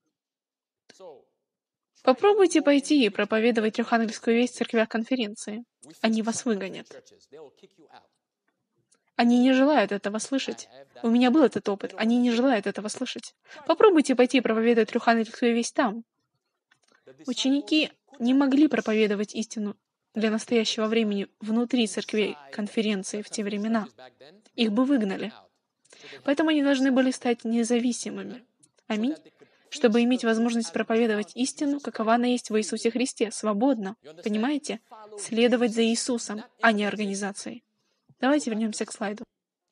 Попробуйте пойти и проповедовать трехангельскую весть в церквях конференции. Они вас выгонят. Они не желают этого слышать. У меня был этот опыт. Они не желают этого слышать. Попробуйте пойти проповедовать Евангелие весь там. Ученики не могли проповедовать истину для настоящего времени внутри церквей конференции в те времена. Их бы выгнали. Поэтому они должны были стать независимыми. Аминь. Чтобы иметь возможность проповедовать истину, какова она есть в Иисусе Христе, свободно. Понимаете? Следовать за Иисусом, а не организацией. Давайте вернемся к слайду.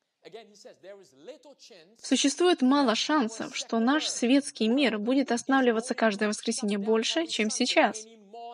Существует мало шансов, что наш светский мир будет останавливаться каждое воскресенье больше, чем сейчас.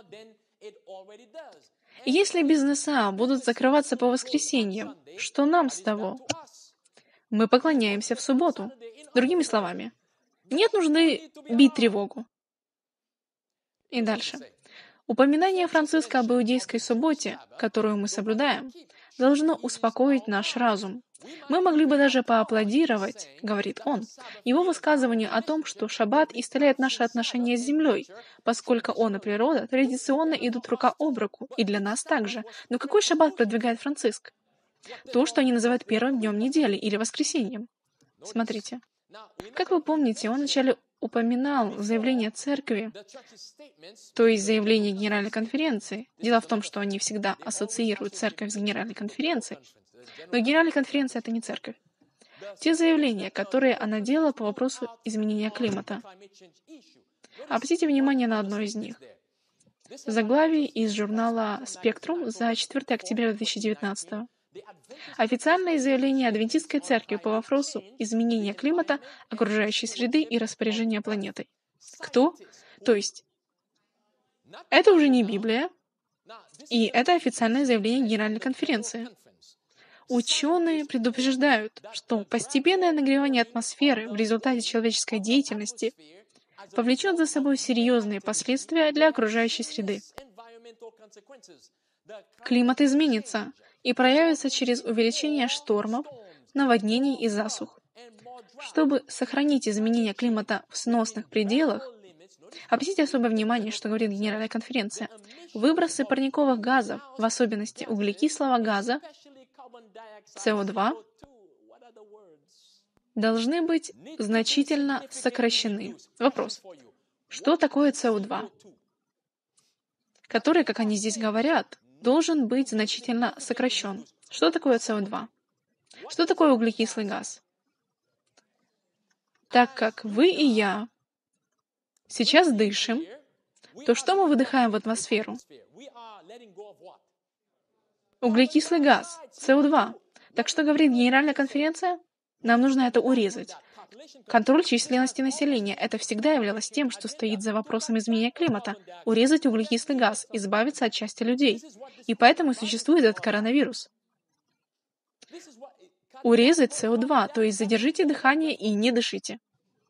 Если бизнеса будут закрываться по воскресеньям, что нам с того? Мы поклоняемся в субботу. Другими словами, нет нужды бить тревогу. И дальше. Упоминание Франциска об иудейской субботе, которую мы соблюдаем, должно успокоить наш разум. Мы могли бы даже поаплодировать, говорит он, его высказыванию о том, что шаббат исцеляет наши отношения с землей, поскольку он и природа традиционно идут рука об руку, и для нас также. Но какой шаббат продвигает Франциск? То, что они называют первым днем недели или воскресеньем. Смотрите. Как вы помните, он вначале упоминал заявление церкви, то есть заявление Генеральной конференции. Дело в том, что они всегда ассоциируют церковь с Генеральной конференцией. Но Генеральная конференция — это не церковь. Те заявления, которые она делала по вопросу изменения климата. Обратите внимание на одно из них. Заглавие из журнала «Спектрум» за 4 октября 2019. Официальное заявление Адвентистской церкви по вопросу изменения климата, окружающей среды и распоряжения планетой. Кто? То есть, это уже не Библия, и это официальное заявление Генеральной конференции. Ученые предупреждают, что постепенное нагревание атмосферы в результате человеческой деятельности повлечет за собой серьезные последствия для окружающей среды. Климат изменится и проявится через увеличение штормов, наводнений и засух. Чтобы сохранить изменение климата в сносных пределах, обратите особое внимание, что говорит Генеральная конференция. Выбросы парниковых газов, в особенности углекислого газа, СО2, должны быть значительно сокращены. Вопрос. Что такое СО2? Который, как они здесь говорят, должен быть значительно сокращен. Что такое СО2? Что такое углекислый газ? Так как вы и я сейчас дышим, то что мы выдыхаем в атмосферу? Углекислый газ, СО2. Так что говорит Генеральная конференция? Нам нужно это урезать. Контроль численности населения — это всегда являлось тем, что стоит за вопросом изменения климата. Урезать углекислый газ, избавиться от части людей. И поэтому существует этот коронавирус. Урезать СО2, то есть задержите дыхание и не дышите.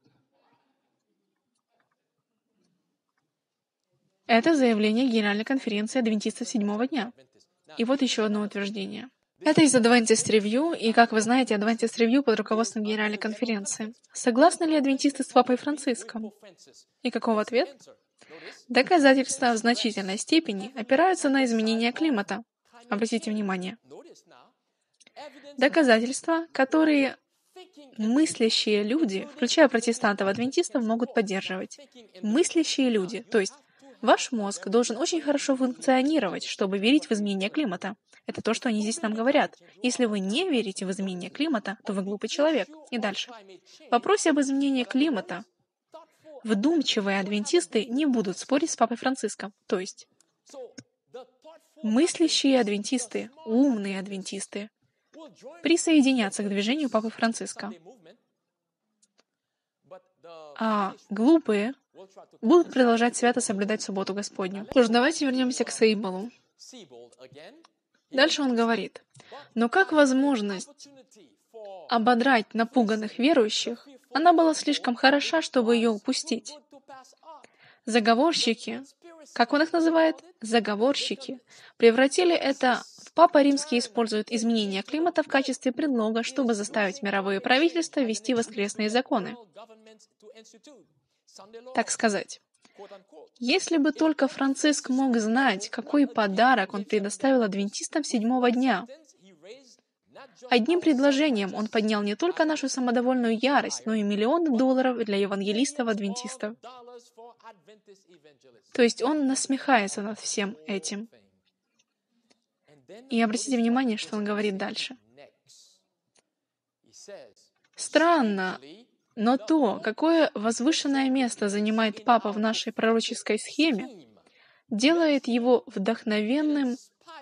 Это заявление Генеральной конференции адвентистов седьмого дня. И вот еще одно утверждение. Это из Adventist Review, и, как вы знаете, Adventist Review под руководством Генеральной конференции. Согласны ли адвентисты с Папой Франциском? И каков ответ? Доказательства в значительной степени опираются на изменение климата. Обратите внимание. Доказательства, которые мыслящие люди, включая протестантов-адвентистов, могут поддерживать. Мыслящие люди, то есть ваш мозг должен очень хорошо функционировать, чтобы верить в изменение климата. Это то, что они здесь нам говорят. Если вы не верите в изменение климата, то вы глупый человек. И дальше. В вопросе об изменении климата вдумчивые адвентисты не будут спорить с Папой Франциском. То есть мыслящие адвентисты, умные адвентисты присоединятся к движению Папы Франциска. А глупые будут продолжать свято соблюдать субботу Господню. Что ж, давайте вернемся к Сейболу. Дальше он говорит, но как возможность ободрать напуганных верующих, она была слишком хороша, чтобы ее упустить. Заговорщики, как он их называет? Заговорщики, превратили это в Папа Римский использует изменение климата в качестве предлога, чтобы заставить мировые правительства ввести воскресные законы. Так сказать. Если бы только Франциск мог знать, какой подарок он предоставил адвентистам седьмого дня. Одним предложением Он поднял не только нашу самодовольную ярость, но и миллионы долларов для евангелистов-адвентистов. То есть Он насмехается над всем этим. И обратите внимание, что Он говорит дальше. Странно, но то, какое возвышенное место занимает Папа в нашей пророческой схеме, делает Его вдохновенным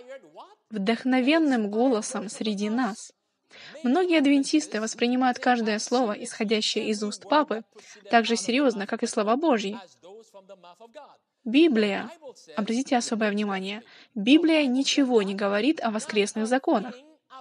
голосом среди нас. Многие адвентисты воспринимают каждое слово, исходящее из уст Папы, так же серьезно, как и слова Божьи. Библия, обратите особое внимание, Библия ничего не говорит о воскресных законах.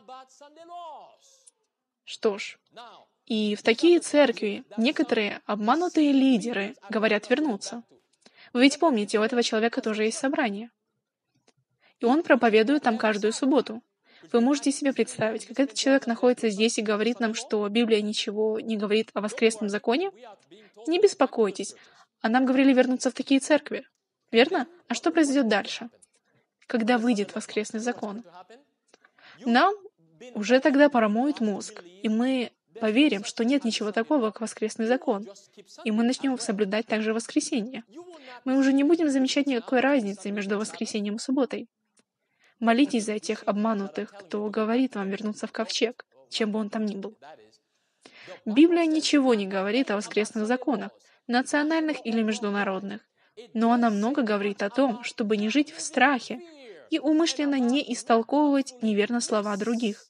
Что ж, и в такие церкви некоторые обманутые лидеры говорят вернуться. Вы ведь помните, у этого человека тоже есть собрание. И он проповедует там каждую субботу. Вы можете себе представить, как этот человек находится здесь и говорит нам, что Библия ничего не говорит о воскресном законе? Не беспокойтесь, а нам говорили вернуться в такие церкви. Верно? А что произойдет дальше, когда выйдет воскресный закон? Нам уже тогда промоют мозг, и мы поверим, что нет ничего такого, как воскресный закон, и мы начнем соблюдать также воскресенье. Мы уже не будем замечать никакой разницы между воскресеньем и субботой. Молитесь за тех обманутых, кто говорит вам вернуться в ковчег, чем бы он там ни был. Библия ничего не говорит о воскресных законах, национальных или международных, но она много говорит о том, чтобы не жить в страхе и умышленно не истолковывать неверно слова других.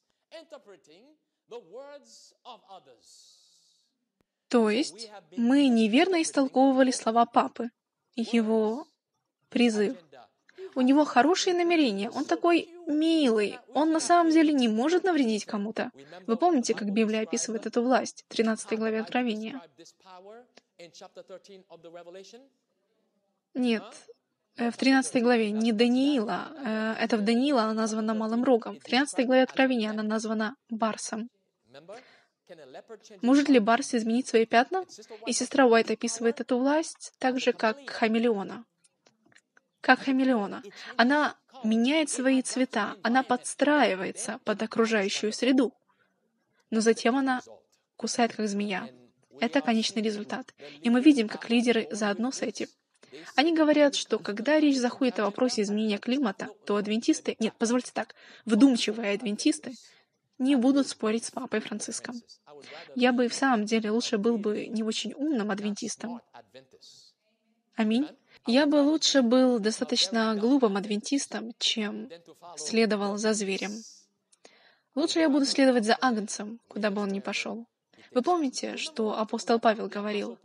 То есть мы неверно истолковывали слова Папы, его призыв. У него хорошие намерения, он такой милый, он на самом деле не может навредить кому-то. Вы помните, как Библия описывает эту власть в 13 главе Откровения? Нет, в 13 главе не Даниила, это в Даниила она названа малым рогом. В 13 главе Откровения она названа барсом. Может ли барс изменить свои пятна? И сестра Уайт описывает эту власть так же, как хамелеона. Как хамелеона. Она меняет свои цвета, она подстраивается под окружающую среду. Но затем она кусает, как змея. Это конечный результат. И мы видим, как лидеры заодно с этим. Они говорят, что когда речь заходит о вопросе изменения климата, то адвентисты, вдумчивые адвентисты, не будут спорить с Папой Франциском. Я бы и в самом деле лучше был бы не очень умным адвентистом. Аминь. Я бы лучше был достаточно глупым адвентистом, чем следовал за зверем. Лучше я буду следовать за агнцем, куда бы он ни пошел. Вы помните, что апостол Павел говорил?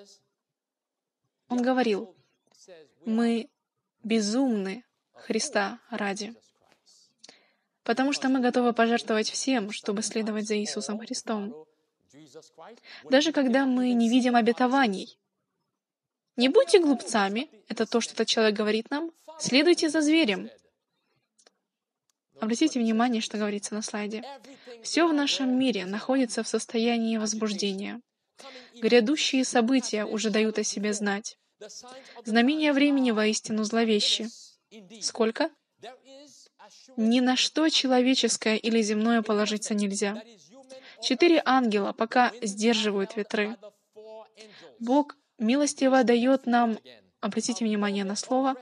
Он говорил, мы безумны Христа ради, потому что мы готовы пожертвовать всем, чтобы следовать за Иисусом Христом. Даже когда мы не видим обетований. Не будьте глупцами, это то, что этот человек говорит нам, следуйте за зверем. Обратите внимание, что говорится на слайде. Все в нашем мире находится в состоянии возбуждения. Грядущие события уже дают о себе знать. Знамения времени воистину зловещи. Сколько? Ни на что человеческое или земное положиться нельзя. 4 ангела пока сдерживают ветры. Бог милостиво дает нам, обратите внимание на слово,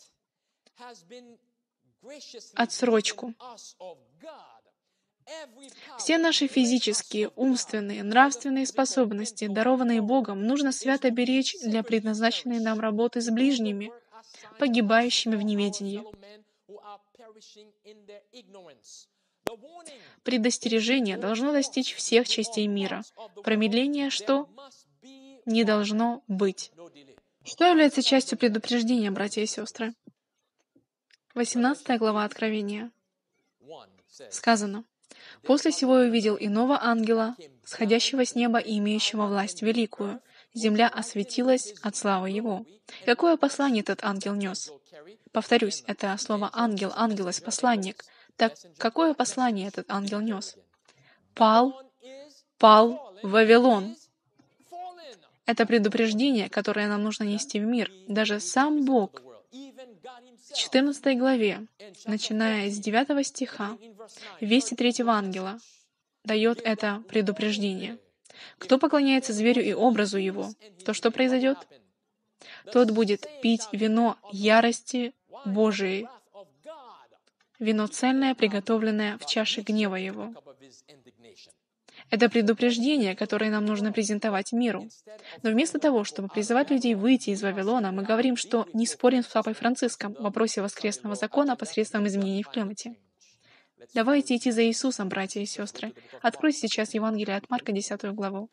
отсрочку. Все наши физические, умственные, нравственные способности, дарованные Богом, нужно свято беречь для предназначенной нам работы с ближними, погибающими в неведении. Предостережение должно достичь всех частей мира. Промедление что? Не должно быть. Что является частью предупреждения, братья и сестры? 18 глава Откровения. Сказано: «После сего я увидел иного ангела, сходящего с неба и имеющего власть великую. Земля осветилась от славы его». Какое послание этот ангел нес? Повторюсь, это слово «ангел», «ангелос», «посланник». Так какое послание этот ангел нес? Пал Вавилон. Это предупреждение, которое нам нужно нести в мир. Даже сам Бог В 14 главе, начиная с 9 стиха, весть от третьего ангела дает это предупреждение. Кто поклоняется зверю и образу его, то что произойдет? Тот будет пить вино ярости Божией, вино цельное, приготовленное в чаше гнева его. Это предупреждение, которое нам нужно презентовать миру. Но вместо того, чтобы призывать людей выйти из Вавилона, мы говорим, что не спорим с Папой Франциском в вопросе воскресного закона посредством изменений в климате. Давайте идти за Иисусом, братья и сестры. Откройте сейчас Евангелие от Марка, 10 главу.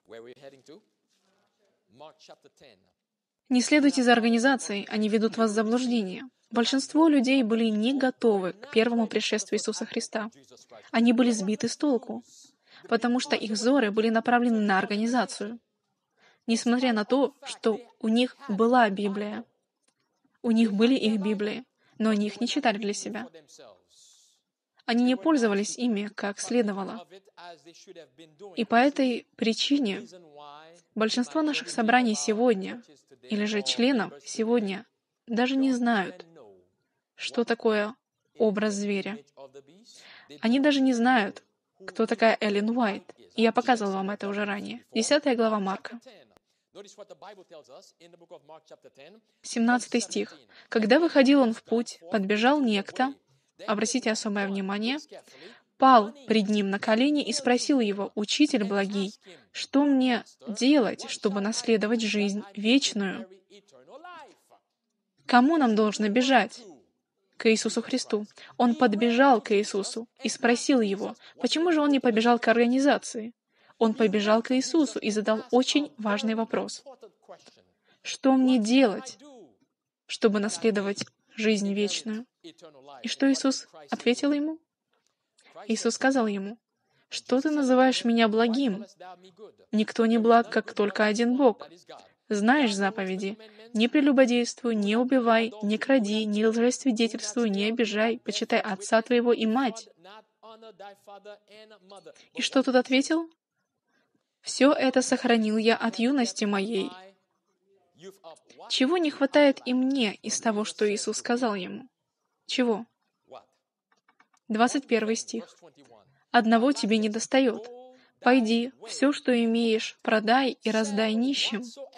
Не следуйте за организацией, они ведут вас в заблуждение. Большинство людей были не готовы к первому пришествию Иисуса Христа. Они были сбиты с толку, потому что их взоры были направлены на организацию. Несмотря на то, что у них была Библия, у них были их Библии, но они их не читали для себя. Они не пользовались ими как следовало. И по этой причине большинство наших собраний сегодня, или же членов сегодня, даже не знают, что такое образ зверя. Они даже не знают, кто такая Эллен Уайт. И я показывал вам это уже ранее. 10 глава Марка. 17 стих. «Когда выходил он в путь, подбежал некто», обратите особое внимание, «пал пред ним на колени и спросил его: „Учитель благий, что мне делать, чтобы наследовать жизнь вечную?“» Кому нам должно бежать? К Иисусу Христу. Он подбежал к Иисусу и спросил его, почему же он не побежал к организации? Он побежал к Иисусу и задал очень важный вопрос. Что мне делать, чтобы наследовать жизнь вечную? И что Иисус ответил ему? Иисус сказал ему: «Что ты называешь меня благим? Никто не благ, как только один Бог. Знаешь заповеди: не прелюбодействуй, не убивай, не кради, не лжесвидетельствуй, не обижай, почитай отца твоего и мать». И что тут ответил? «Все это сохранил я от юности моей». Чего не хватает и мне из того, что Иисус сказал ему? Чего? 21 стих. «Одного тебе не достает. Пойди, все, что имеешь, продай и раздай нищим,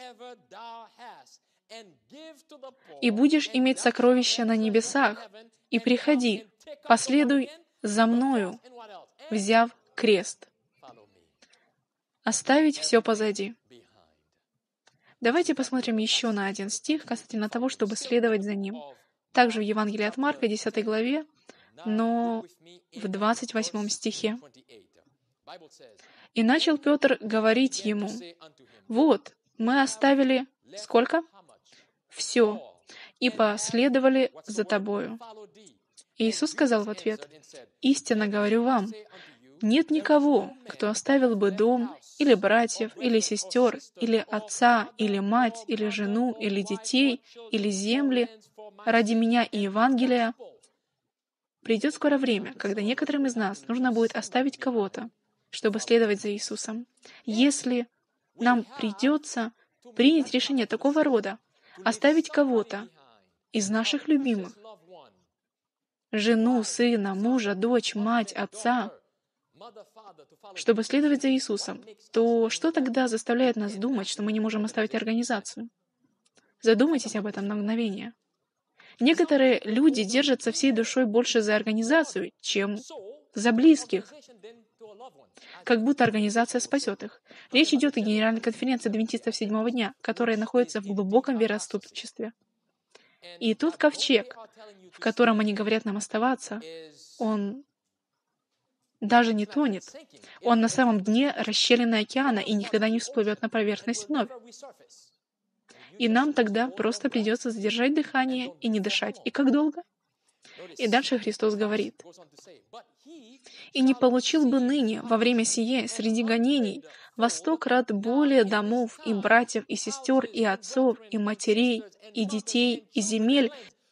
и будешь иметь сокровища на небесах, и приходи, последуй за мною, взяв крест». Оставить все позади. Давайте посмотрим еще на один стих касательно того, чтобы следовать за ним. Также в Евангелии от Марка, 10 главе, но в 28 стихе. «И начал Петр говорить ему: „Вот, мы оставили…“ Сколько? «Все, и последовали за тобою». И Иисус сказал в ответ: «Истинно говорю вам, нет никого, кто оставил бы дом, или братьев, или сестер, или отца, или мать, или жену, или детей, или земли ради меня и Евангелия. Придет скоро время, когда некоторым из нас нужно будет оставить кого-то, чтобы следовать за Иисусом. Если нам придется принять решение такого рода, оставить кого-то из наших любимых, жену, сына, мужа, дочь, мать, отца, чтобы следовать за Иисусом, то что тогда заставляет нас думать, что мы не можем оставить организацию? Задумайтесь об этом на мгновение. Некоторые люди держатся всей душой больше за организацию, чем за близких, как будто организация спасет их. Речь идет о Генеральной конференции адвентистов седьмого дня, которая находится в глубоком вероотступничестве. И тот ковчег, в котором они говорят нам оставаться, он даже не тонет. Он на самом дне расщелины океана и никогда не всплывет на поверхность вновь. И нам тогда просто придется задержать дыхание и не дышать. И как долго? И дальше Христос говорит: «И не получил бы ныне во время сие среди гонений во 100 крат более домов, и братьев, и сестер, и отцов, и матерей, и детей, и земель,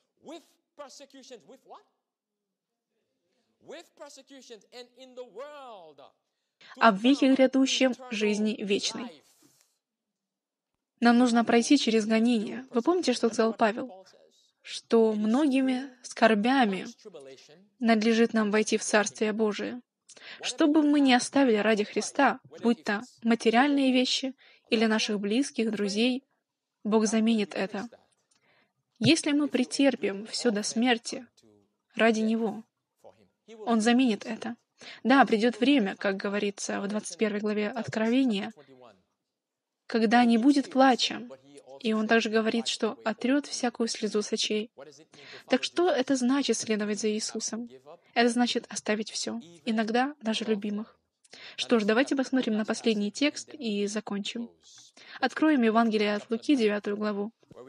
а в веке грядущем жизни вечной». Нам нужно пройти через гонения. Вы помните, что сказал Павел? что многими скорбями надлежит нам войти в Царствие Божие. Что бы мы ни оставили ради Христа, будь то материальные вещи или наших близких, друзей, Бог заменит это. Если мы претерпим все до смерти ради Него, Он заменит это. Да, придет время, как говорится в 21 главе Откровения, когда не будет плача. И Он также говорит, что отрет всякую слезу с очей. Так что это значит следовать за Иисусом? Это значит оставить все, иногда даже любимых. Что ж, давайте посмотрим на последний текст и закончим. Откроем Евангелие от Луки, 9 главу.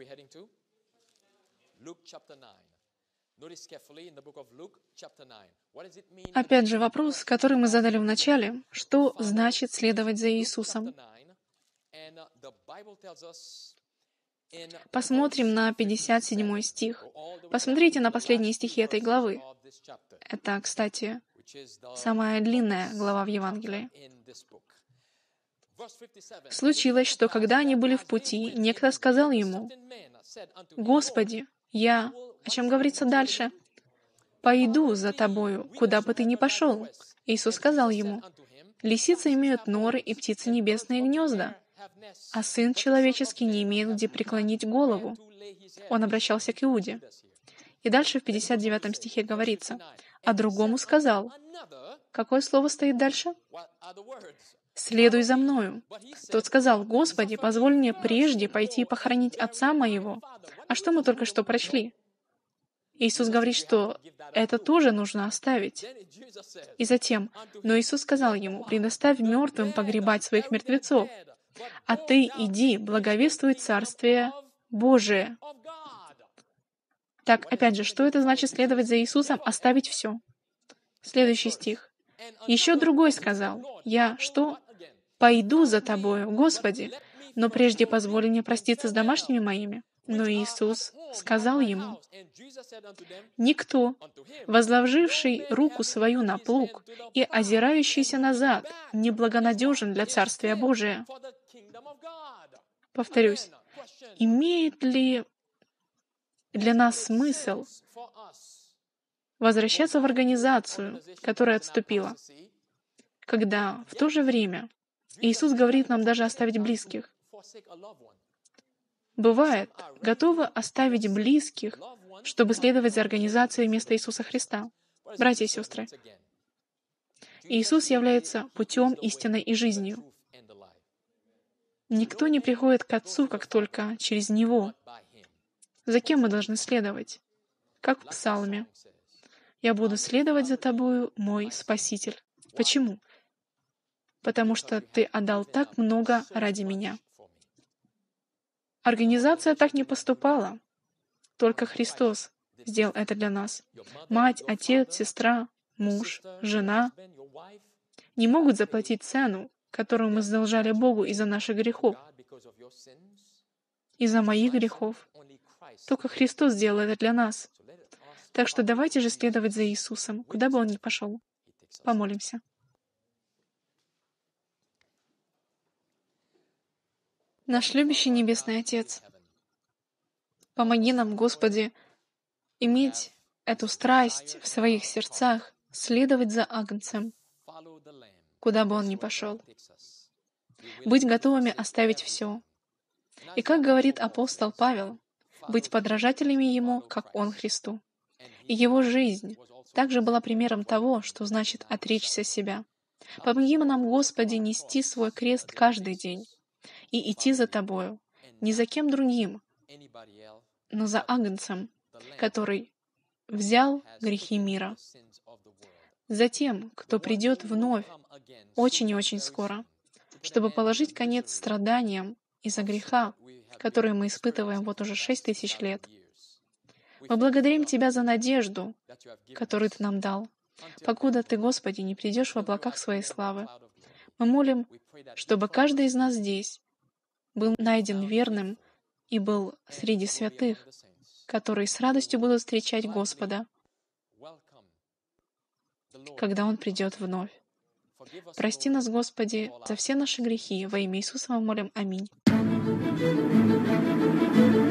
Опять же вопрос, который мы задали в начале. Что значит следовать за Иисусом? Посмотрим на 57 стих. Посмотрите на последние стихи этой главы. Это, кстати, самая длинная глава в Евангелии. Случилось, что когда они были в пути, некто сказал ему: «Господи, я...» О чем говорится дальше? «Пойду за тобою, куда бы ты ни пошел». Иисус сказал ему: «Лисицы имеют норы и птицы небесные гнезда, а Сын Человеческий не имеет где преклонить голову». Он обращался к Иуде. И дальше в 59 стихе говорится: «А другому сказал». Какое слово стоит дальше? «Следуй за мною». Тот сказал: «Господи, позволь мне прежде пойти и похоронить отца моего». А что мы только что прочли? Иисус говорит, что это тоже нужно оставить. И затем, но Иисус сказал ему: «Предоставь мертвым погребать своих мертвецов, а ты иди, благовествуй Царствие Божие». Так, опять же, что это значит следовать за Иисусом? Оставить все. Следующий стих. «Еще другой сказал: я что? Пойду за тобою, Господи, но прежде позволь мне проститься с домашними моими». Но Иисус сказал ему: «Никто, возложивший руку свою на плуг и озирающийся назад, неблагонадежен для Царствия Божия». Повторюсь, имеет ли для нас смысл возвращаться в организацию, которая отступила, когда в то же время Иисус говорит нам даже оставить близких? Бывает, готовы оставить близких, чтобы следовать за организацией вместо Иисуса Христа. Братья и сестры, Иисус является путем, истиной и жизнью. Никто не приходит к Отцу, как только через Него. За кем мы должны следовать? Как в Псалме: «Я буду следовать за Тобою, мой Спаситель». Почему? Потому что Ты отдал так много ради меня. Организация так не поступала. Только Христос сделал это для нас. Мать, отец, сестра, муж, жена не могут заплатить цену, которую мы задолжали Богу из-за наших грехов, из-за моих грехов. Только Христос сделал это для нас. Так что давайте же следовать за Иисусом, куда бы Он ни пошел. Помолимся. Наш любящий Небесный Отец, помоги нам, Господи, иметь эту страсть в своих сердцах, следовать за Агнцем, куда бы он ни пошел, быть готовыми оставить все. И как говорит апостол Павел, быть подражателями Ему, как Он Христу. И Его жизнь также была примером того, что значит отречься себя. Помоги нам, Господи, нести свой крест каждый день и идти за Тобою, не за кем другим, но за Агнцем, который взял грехи мира, за тем, кто придет вновь очень и очень скоро, чтобы положить конец страданиям из-за греха, которые мы испытываем вот уже 6000 лет. Мы благодарим Тебя за надежду, которую Ты нам дал, покуда Ты, Господи, не придешь в облаках Своей славы. Мы молим, чтобы каждый из нас здесь был найден верным и был среди святых, которые с радостью будут встречать Господа, когда Он придет вновь. Прости нас, Господи, за все наши грехи. Во имя Иисуса мы молим. Аминь.